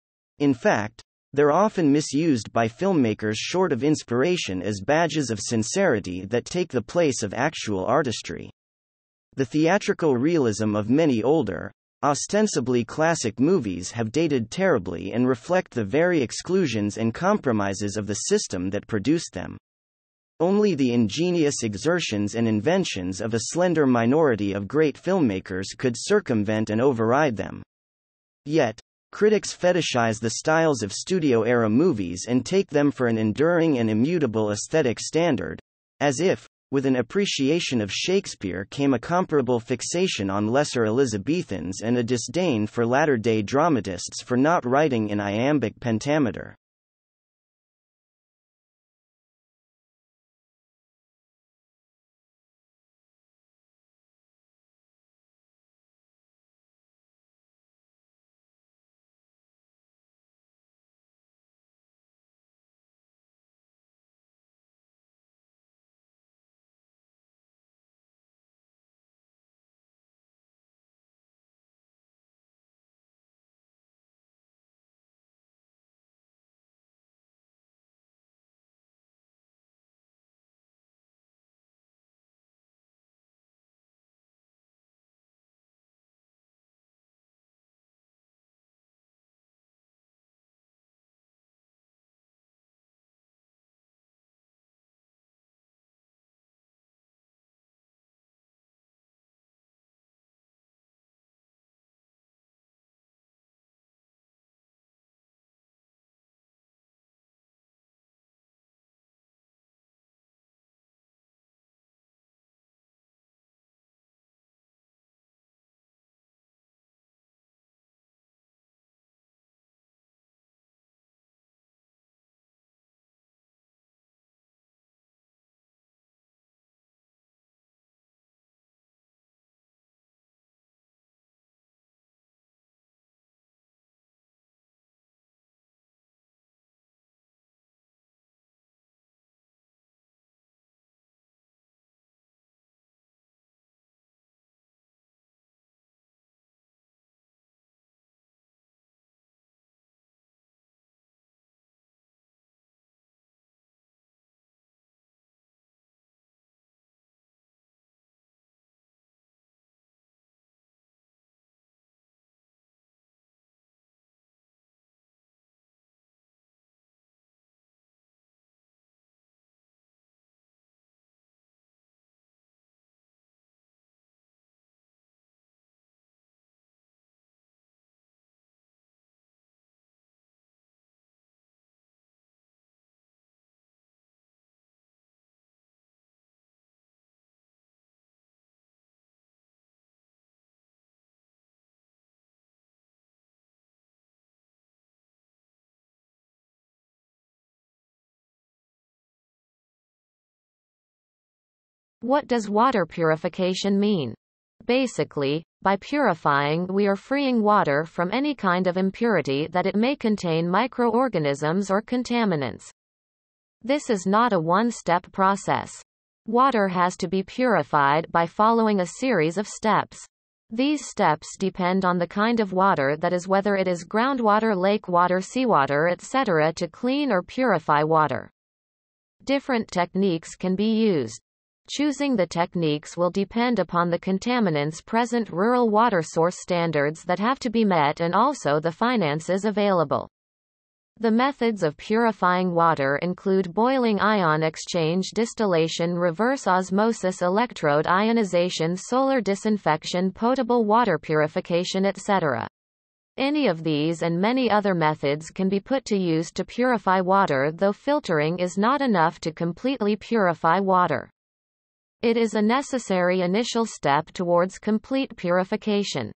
In fact, they're often misused by filmmakers short of inspiration as badges of sincerity that take the place of actual artistry. The theatrical realism of many older, ostensibly classic movies have dated terribly and reflect the very exclusions and compromises of the system that produced them. Only the ingenious exertions and inventions of a slender minority of great filmmakers could circumvent and override them. Yet, critics fetishize the styles of studio-era movies and take them for an enduring and immutable aesthetic standard, as if, with an appreciation of Shakespeare came a comparable fixation on lesser Elizabethans and a disdain for latter-day dramatists for not writing in iambic pentameter. What does water purification mean? Basically, by purifying, we are freeing water from any kind of impurity that it may contain microorganisms or contaminants. This is not a one-step process. Water has to be purified by following a series of steps. These steps depend on the kind of water that is, whether it is groundwater, lake water, seawater, et cetera, to clean or purify water. Different techniques can be used. Choosing the techniques will depend upon the contaminants present, rural water source standards that have to be met, and also the finances available. The methods of purifying water include boiling, ion exchange, distillation, reverse osmosis, electrode ionization, solar disinfection, potable water purification, et cetera. Any of these and many other methods can be put to use to purify water, though filtering is not enough to completely purify water. It is a necessary initial step towards complete purification.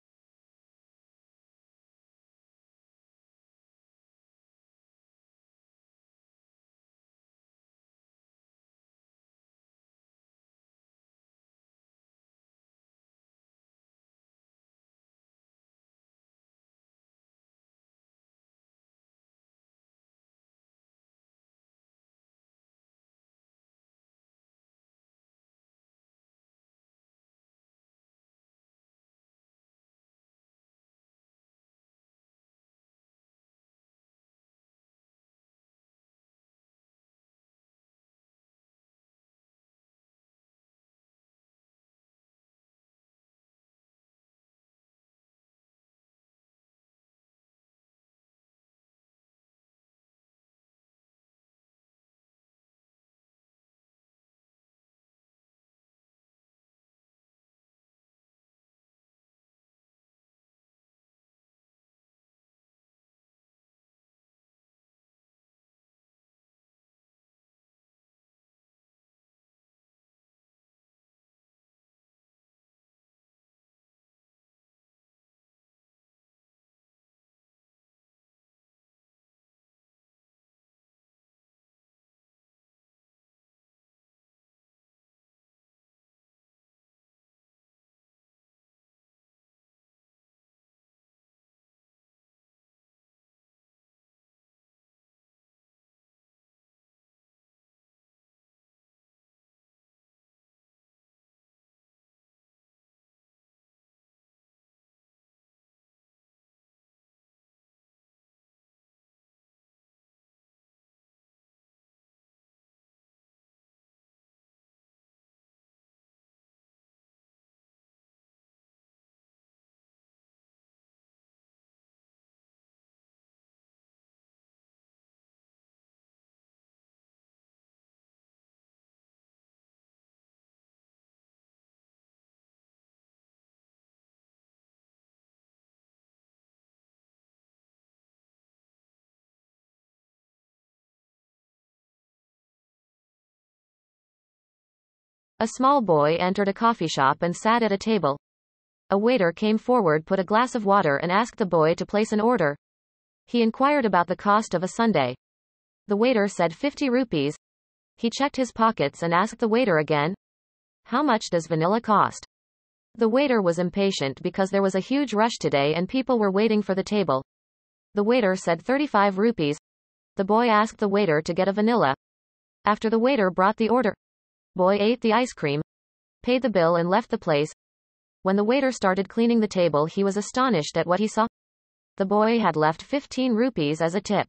A small boy entered a coffee shop and sat at a table. A waiter came forward, put a glass of water, and asked the boy to place an order. He inquired about the cost of a sundae. The waiter said fifty rupees. He checked his pockets and asked the waiter again, "How much does vanilla cost?" The waiter was impatient because there was a huge rush today and people were waiting for the table. The waiter said thirty-five rupees. The boy asked the waiter to get a vanilla. After the waiter brought the order, boy ate the ice cream, paid the bill, and left the place. When the waiter started cleaning the table, he was astonished at what he saw. The boy had left fifteen rupees as a tip.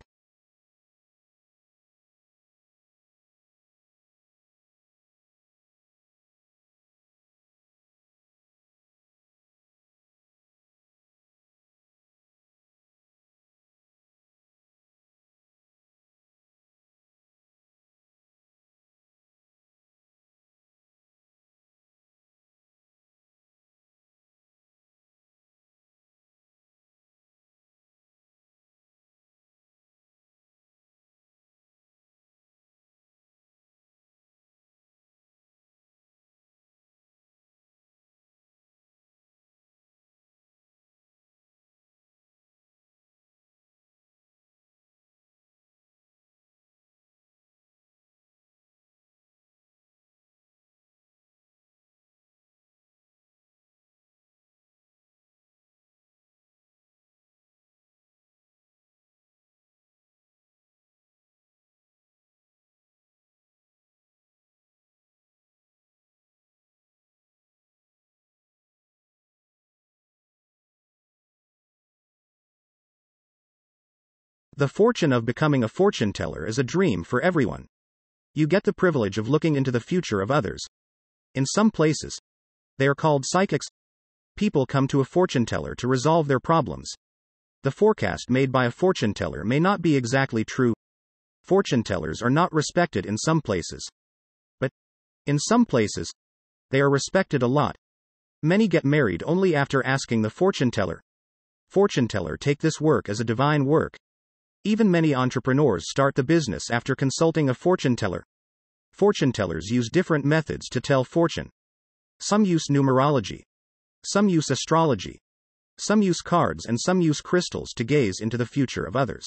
The fortune of becoming a fortune teller is a dream for everyone. You get the privilege of looking into the future of others. In some places, they are called psychics. People come to a fortune teller to resolve their problems. The forecast made by a fortune teller may not be exactly true. Fortune tellers are not respected in some places. But, in some places, they are respected a lot. Many get married only after asking the fortune teller. Fortune teller take this work as a divine work. Even many entrepreneurs start the business after consulting a fortune teller. Fortune tellers use different methods to tell fortune. Some use numerology. Some use astrology. Some use cards and some use crystals to gaze into the future of others.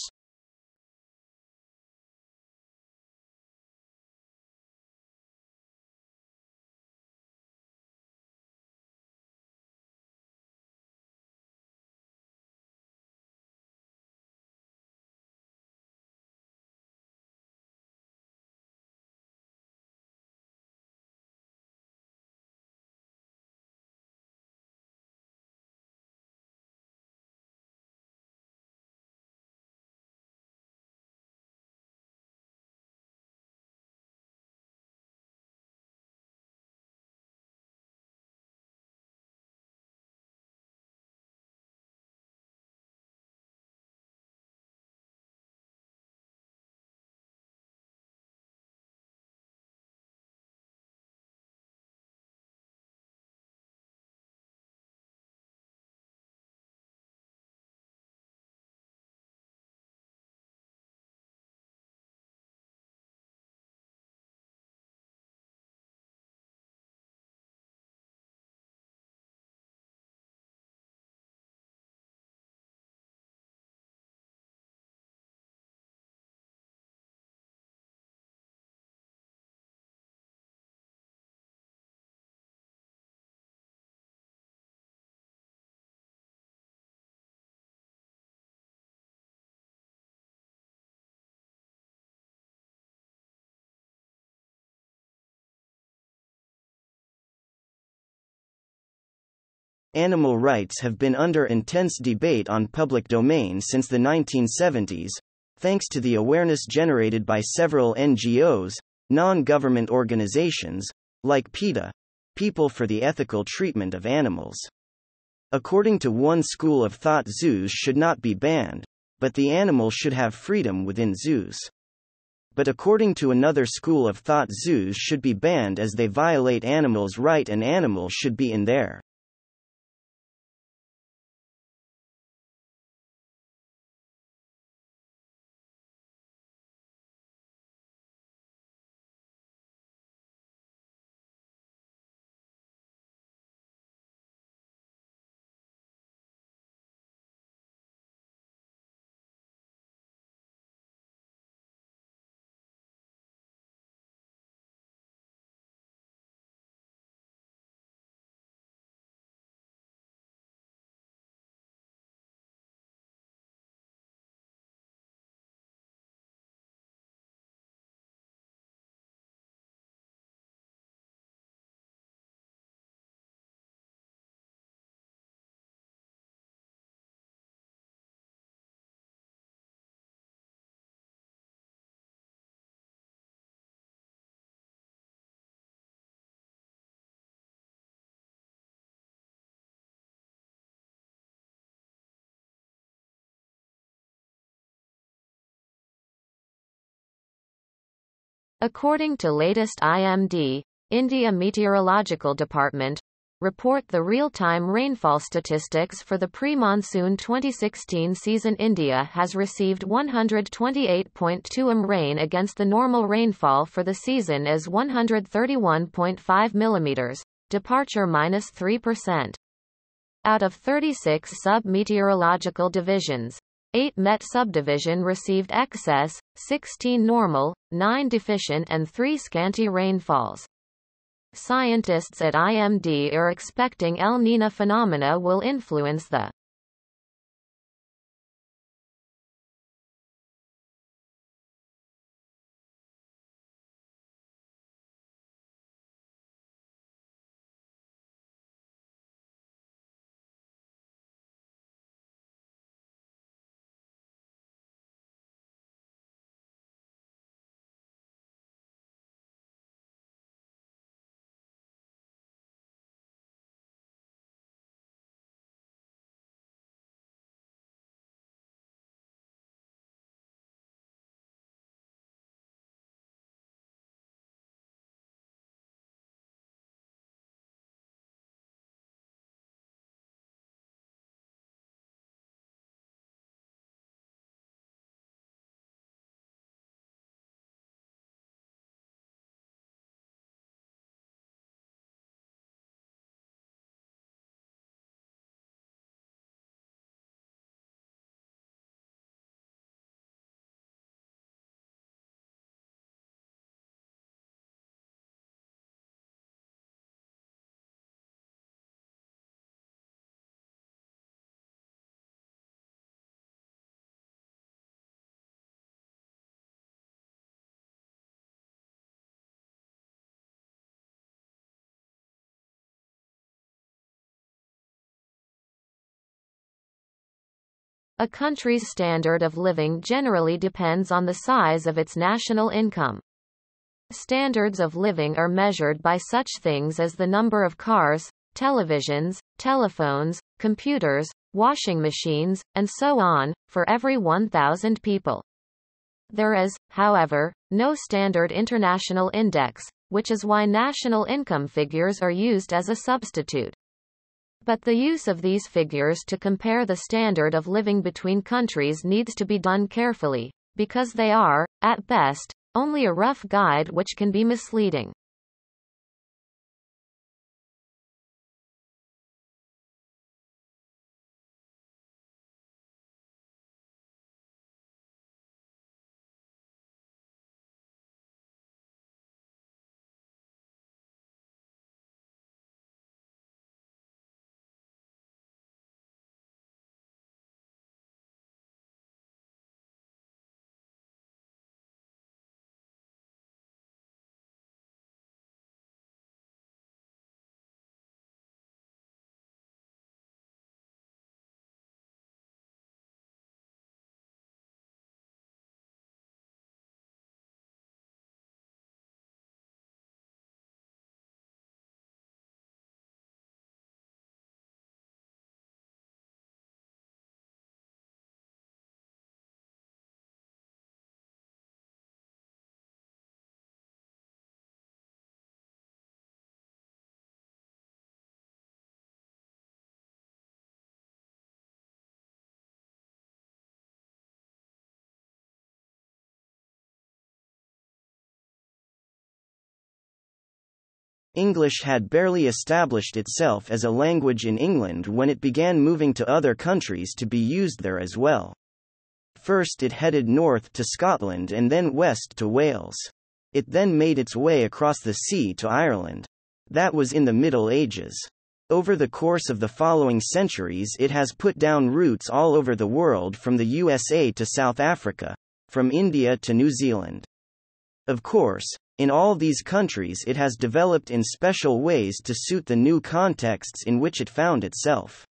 Animal rights have been under intense debate on public domain since the nineteen seventies, thanks to the awareness generated by several N G Os, non-government organizations, like PETA, People for the Ethical Treatment of Animals. According to one school of thought, zoos should not be banned, but the animal should have freedom within zoos. But according to another school of thought, zoos should be banned as they violate animals' right and animals should be in there. According to latest I M D, India Meteorological Department, report the real-time rainfall statistics for the pre-monsoon twenty sixteen season. India has received one hundred twenty-eight point two millimeters rain against the normal rainfall for the season is one hundred thirty-one point five millimeters, departure minus three percent. Out of thirty-six sub-meteorological divisions, eight Met subdivision received excess, sixteen normal, nine deficient and three scanty rainfalls. Scientists at I M D are expecting El Niño phenomena will influence the A country's standard of living generally depends on the size of its national income. Standards of living are measured by such things as the number of cars, televisions, telephones, computers, washing machines, and so on, for every one thousand people. There is, however, no standard international index, which is why national income figures are used as a substitute. But the use of these figures to compare the standard of living between countries needs to be done carefully, because they are, at best, only a rough guide which can be misleading. English had barely established itself as a language in England when it began moving to other countries to be used there as well. First it headed north to Scotland and then west to Wales. It then made its way across the sea to Ireland. That was in the Middle Ages. Over the course of the following centuries it has put down roots all over the world, from the U S A to South Africa, from India to New Zealand. Of course, in all these countries it has developed in special ways to suit the new contexts in which it found itself.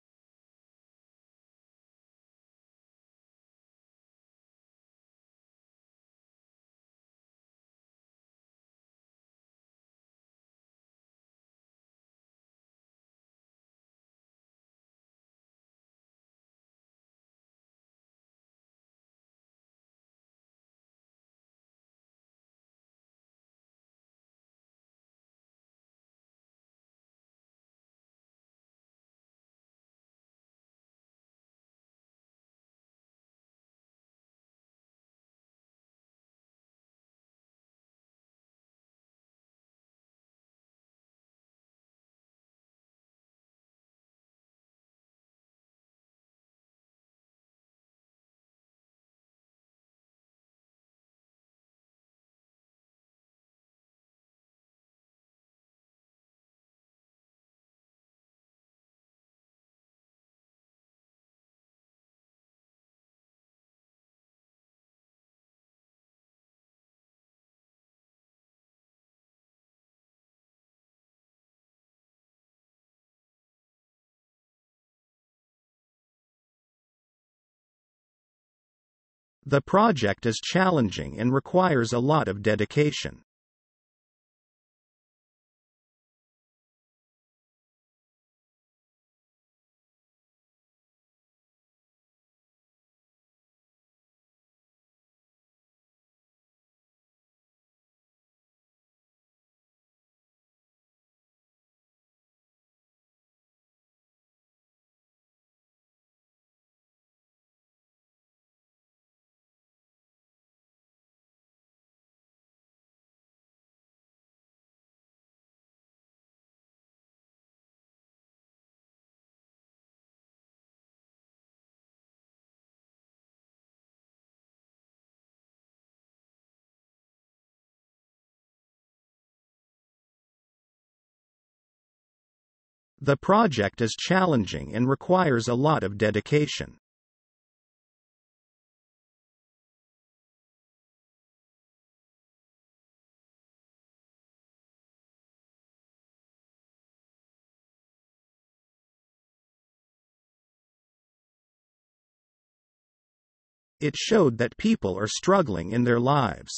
The project is challenging and requires a lot of dedication. The project is challenging and requires a lot of dedication. It showed that people are struggling in their lives.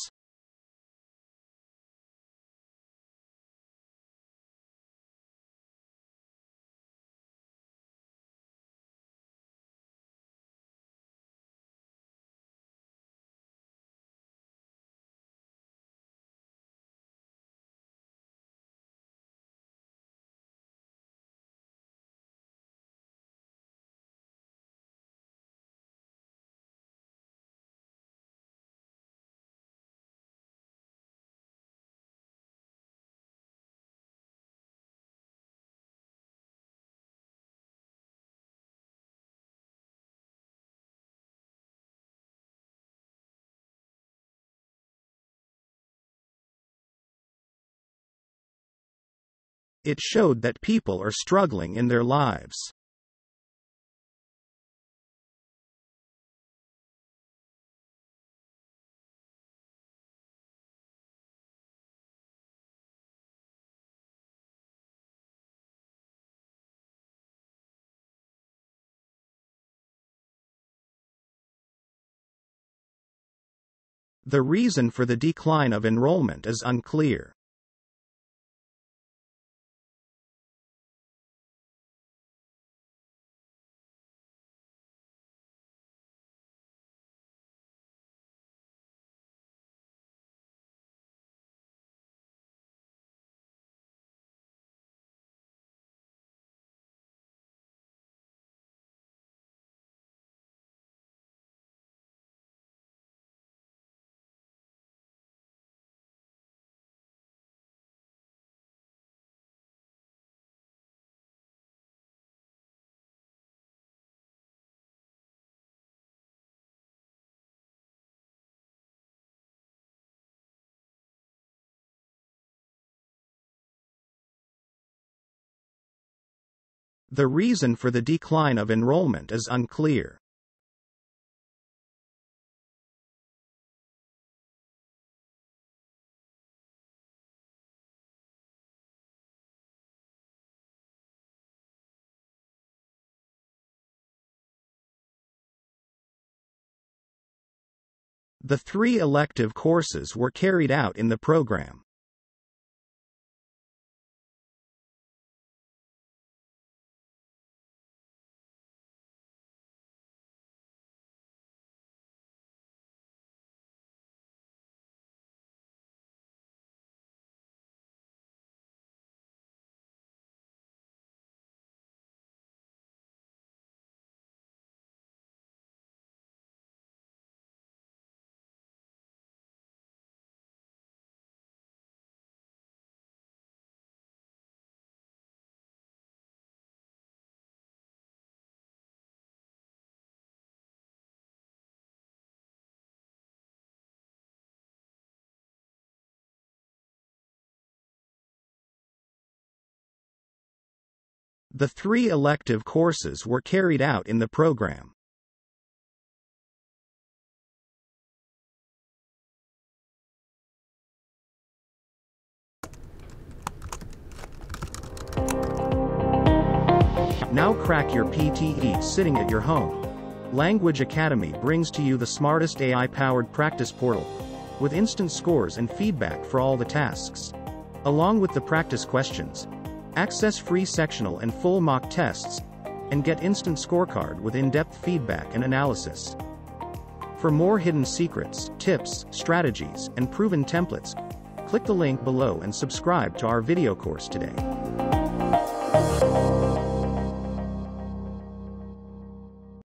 It showed that people are struggling in their lives. The reason for the decline of enrollment is unclear. The reason for the decline of enrollment is unclear. The three elective courses were carried out in the program. The three elective courses were carried out in the program. Now crack your P T E sitting at your home. Language Academy brings to you the smartest A I-powered practice portal, with instant scores and feedback for all the tasks. Along with the practice questions, access free sectional and full mock tests, and get instant scorecard with in-depth feedback and analysis. For more hidden secrets, tips, strategies, and proven templates, click the link below and subscribe to our video course today.